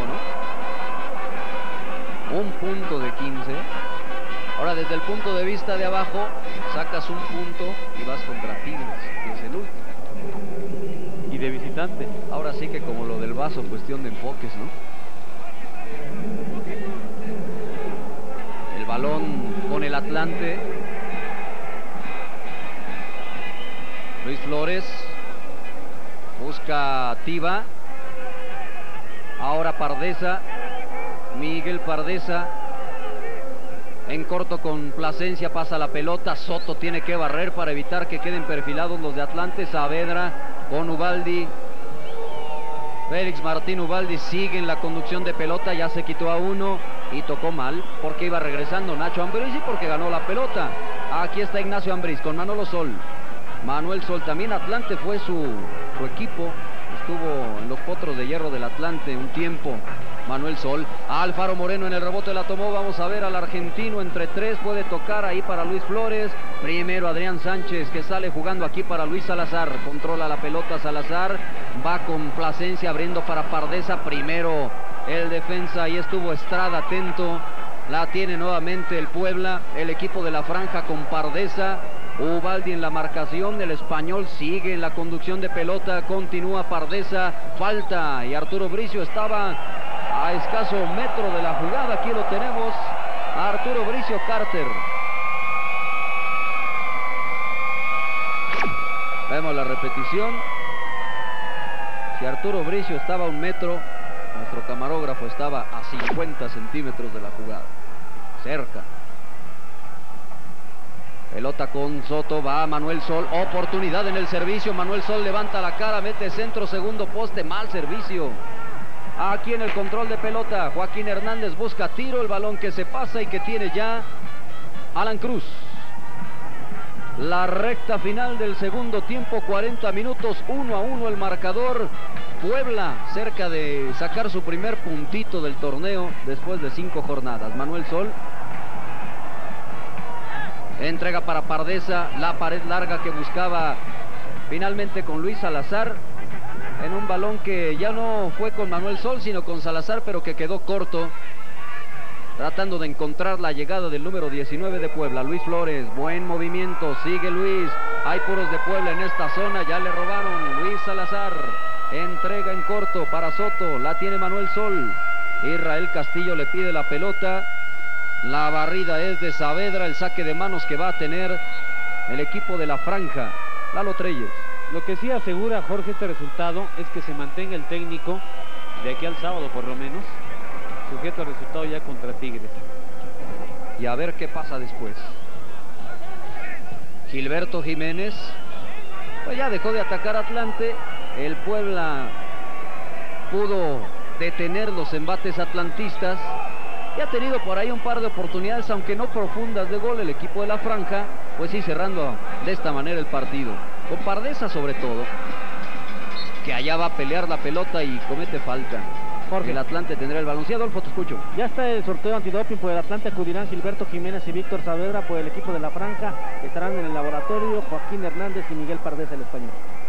¿no? 1 punto de 15. Ahora, desde el punto de vista de abajo, sacas 1 punto y vas contra Tigres, que es el último. Y de visitante. Ahora sí que como lo del vaso, cuestión de enfoques, ¿no? El balón con el Atlante. Luis Flores busca Tiva. Ahora Pardeza. Miguel Pardeza en corto con Plasencia, pasa la pelota. Soto tiene que barrer para evitar que queden perfilados los de Atlante. Saavedra con Ubaldi. Félix Martín Ubaldi sigue en la conducción de pelota, ya se quitó a 1 y tocó mal porque iba regresando Nacho Ambriz y porque ganó la pelota. Aquí está Ignacio Ambriz con Manolo Sol. Manuel Sol, también Atlante fue su equipo, estuvo en los potros de hierro del Atlante un tiempo. Manuel Sol, Alfaro Moreno en el rebote la tomó. Vamos a ver al argentino entre 3, puede tocar ahí para Luis Flores. Primero Adrián Sánchez, que sale jugando aquí para Luis Salazar. Controla la pelota Salazar, va con Plasencia abriendo para Pardeza. Primero el defensa, y estuvo Estrada atento. La tiene nuevamente el Puebla, el equipo de la franja con Pardeza. Ubaldi en la marcación, el español sigue en la conducción de pelota, continúa Pardeza, falta, y Arturo Bricio estaba a escaso metro de la jugada. Aquí lo tenemos, Arturo Bricio Carter. Vemos la repetición. Si Arturo Bricio estaba a 1 metro, nuestro camarógrafo estaba a 50 centímetros de la jugada, cerca. Pelota con Soto, va Manuel Sol, oportunidad en el servicio. Manuel Sol levanta la cara, mete centro, segundo poste, mal servicio. Aquí en el control de pelota, Joaquín Hernández busca tiro, el balón que se pasa y que tiene ya Alan Cruz. La recta final del segundo tiempo, 40 minutos, 1-1 el marcador. Puebla cerca de sacar su primer puntito del torneo después de 5 jornadas. Manuel Sol entrega para Pardeza, la pared larga que buscaba finalmente con Luis Salazar, en un balón que ya no fue con Manuel Sol sino con Salazar, pero que quedó corto, tratando de encontrar la llegada del número 19 de Puebla. Luis Flores, buen movimiento, sigue Luis, hay puros de Puebla en esta zona, ya le robaron. Luis Salazar entrega en corto para Soto, la tiene Manuel Sol. Israel Castillo le pide la pelota. La barrida es de Saavedra, el saque de manos que va a tener el equipo de la franja, Lalo Treyes. Lo que sí asegura Jorge este resultado es que se mantenga el técnico de aquí al sábado por lo menos, sujeto al resultado ya contra Tigres. Y a ver qué pasa después. Gilberto Jiménez, pues ya dejó de atacar Atlante. El Puebla pudo detener los embates atlantistas. Y ha tenido por ahí un par de oportunidades, aunque no profundas, de gol el equipo de la franja, pues sí, cerrando de esta manera el partido. Con Pardeza sobre todo, que allá va a pelear la pelota y comete falta. Jorge, el Atlante tendrá el balón. Sí, Adolfo, te escucho. Ya está el sorteo antidoping. Por el Atlante acudirán Gilberto Jiménez y Víctor Saavedra. Por el equipo de la franja estarán en el laboratorio Joaquín Hernández y Miguel Pardeza, el español.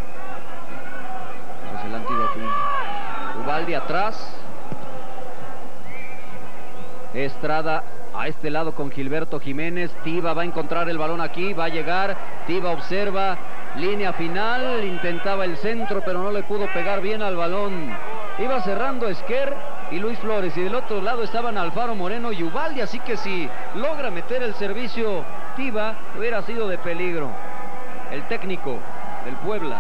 Pues el antidoping. Ubaldi atrás. Estrada A este lado con Gilberto Jiménez. Tiva va a encontrar el balón aquí, va a llegar. Tiva observa, línea final, intentaba el centro, pero no le pudo pegar bien al balón. Iba cerrando Esquer y Luis Flores, y del otro lado estaban Alfaro Moreno y Ubaldi, así que si logra meter el servicio Tiva, hubiera sido de peligro. El técnico del Puebla.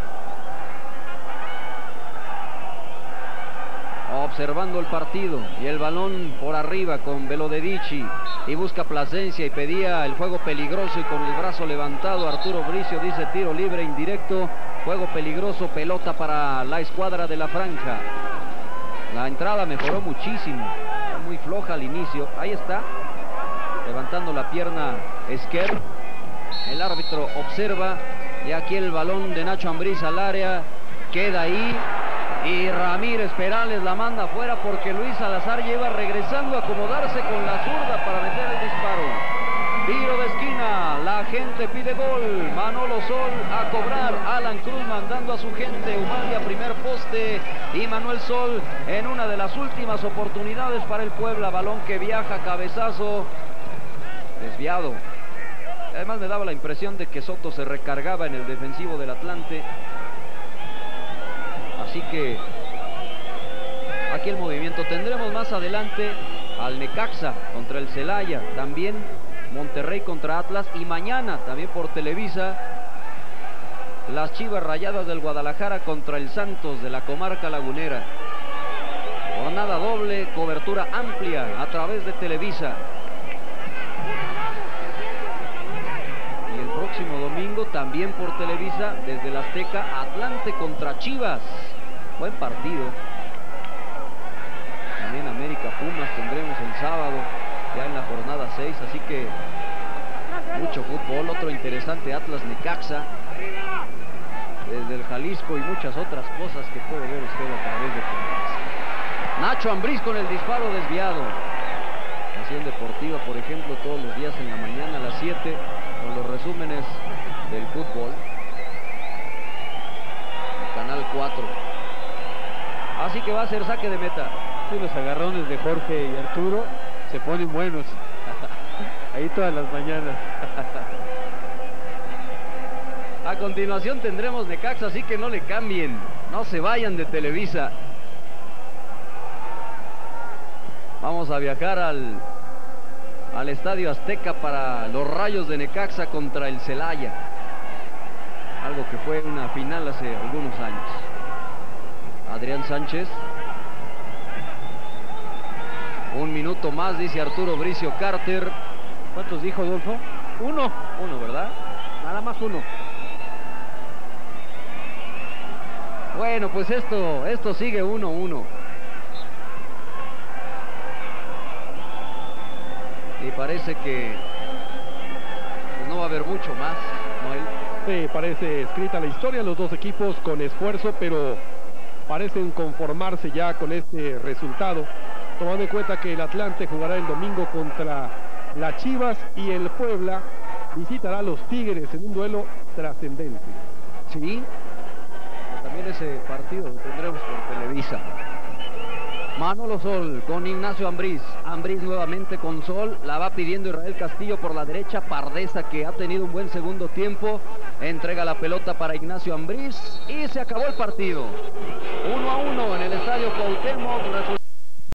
Observando el partido y el balón por arriba con Velodedici y busca Plasencia y pedía el juego peligroso, y con el brazo levantado Arturo Bricio dice tiro libre indirecto, juego peligroso, pelota para la escuadra de la franja. La entrada mejoró muchísimo, muy floja al inicio. Ahí está, levantando la pierna Esquer. El árbitro observa y aquí el balón de Nacho Ambriz al área, queda ahí. Y Ramírez Perales la manda afuera porque Luis Salazar lleva regresando a acomodarse con la zurda para meter el disparo. Tiro de esquina, la gente pide gol. Manolo Sol a cobrar, Alan Cruz mandando a su gente, Ubaldi a primer poste y Manuel Sol en una de las últimas oportunidades para el Puebla. Balón que viaja, cabezazo, desviado. Además me daba la impresión de que Soto se recargaba en el defensivo del Atlante. Así que aquí el movimiento. Tendremos más adelante al Necaxa contra el Celaya, también Monterrey contra Atlas, y mañana también por Televisa las Chivas Rayadas del Guadalajara contra el Santos de la comarca lagunera. Jornada doble, cobertura amplia a través de Televisa. Y el próximo domingo también por Televisa desde la Azteca, Atlante contra Chivas. Buen partido. También América Pumas tendremos el sábado, ya en la jornada 6, así que mucho fútbol. Otro interesante, Atlas Necaxa desde el Jalisco, y muchas otras cosas que puede ver usted a través de Televisa. Nacho Ambriz con el disparo desviado. Nación Deportiva, por ejemplo, todos los días en la mañana a las 7 con los resúmenes del fútbol. El Canal 4. Así que va a ser saque de meta. Sí, los agarrones de Jorge y Arturo se ponen buenos. Ahí todas las mañanas. A continuación tendremos Necaxa, así que no le cambien. No se vayan de Televisa. Vamos a viajar al Estadio Azteca para los Rayos de Necaxa contra el Celaya. Algo que fue una final hace algunos años. Adrián Sánchez. Un minuto más, dice Arturo Bricio Carter. ¿Cuántos dijo, Adolfo? Uno, ¿Verdad? nada más uno. Bueno, pues esto sigue 1-1. Y parece que pues no va a haber mucho más, Noel. Sí, parece escrita la historia, los dos equipos con esfuerzo, pero parecen conformarse ya con este resultado, tomando en cuenta que el Atlante jugará el domingo contra las Chivas y el Puebla visitará a los Tigres en un duelo trascendente. Sí, también ese partido lo tendremos por Televisa. Manolo Sol con Ignacio Ambriz. Ambriz nuevamente con Sol. La va pidiendo Israel Castillo por la derecha. Pardesa, que ha tenido un buen segundo tiempo, entrega la pelota para Ignacio Ambriz y se acabó el partido. 1-1 en el Estadio Cuauhtémoc.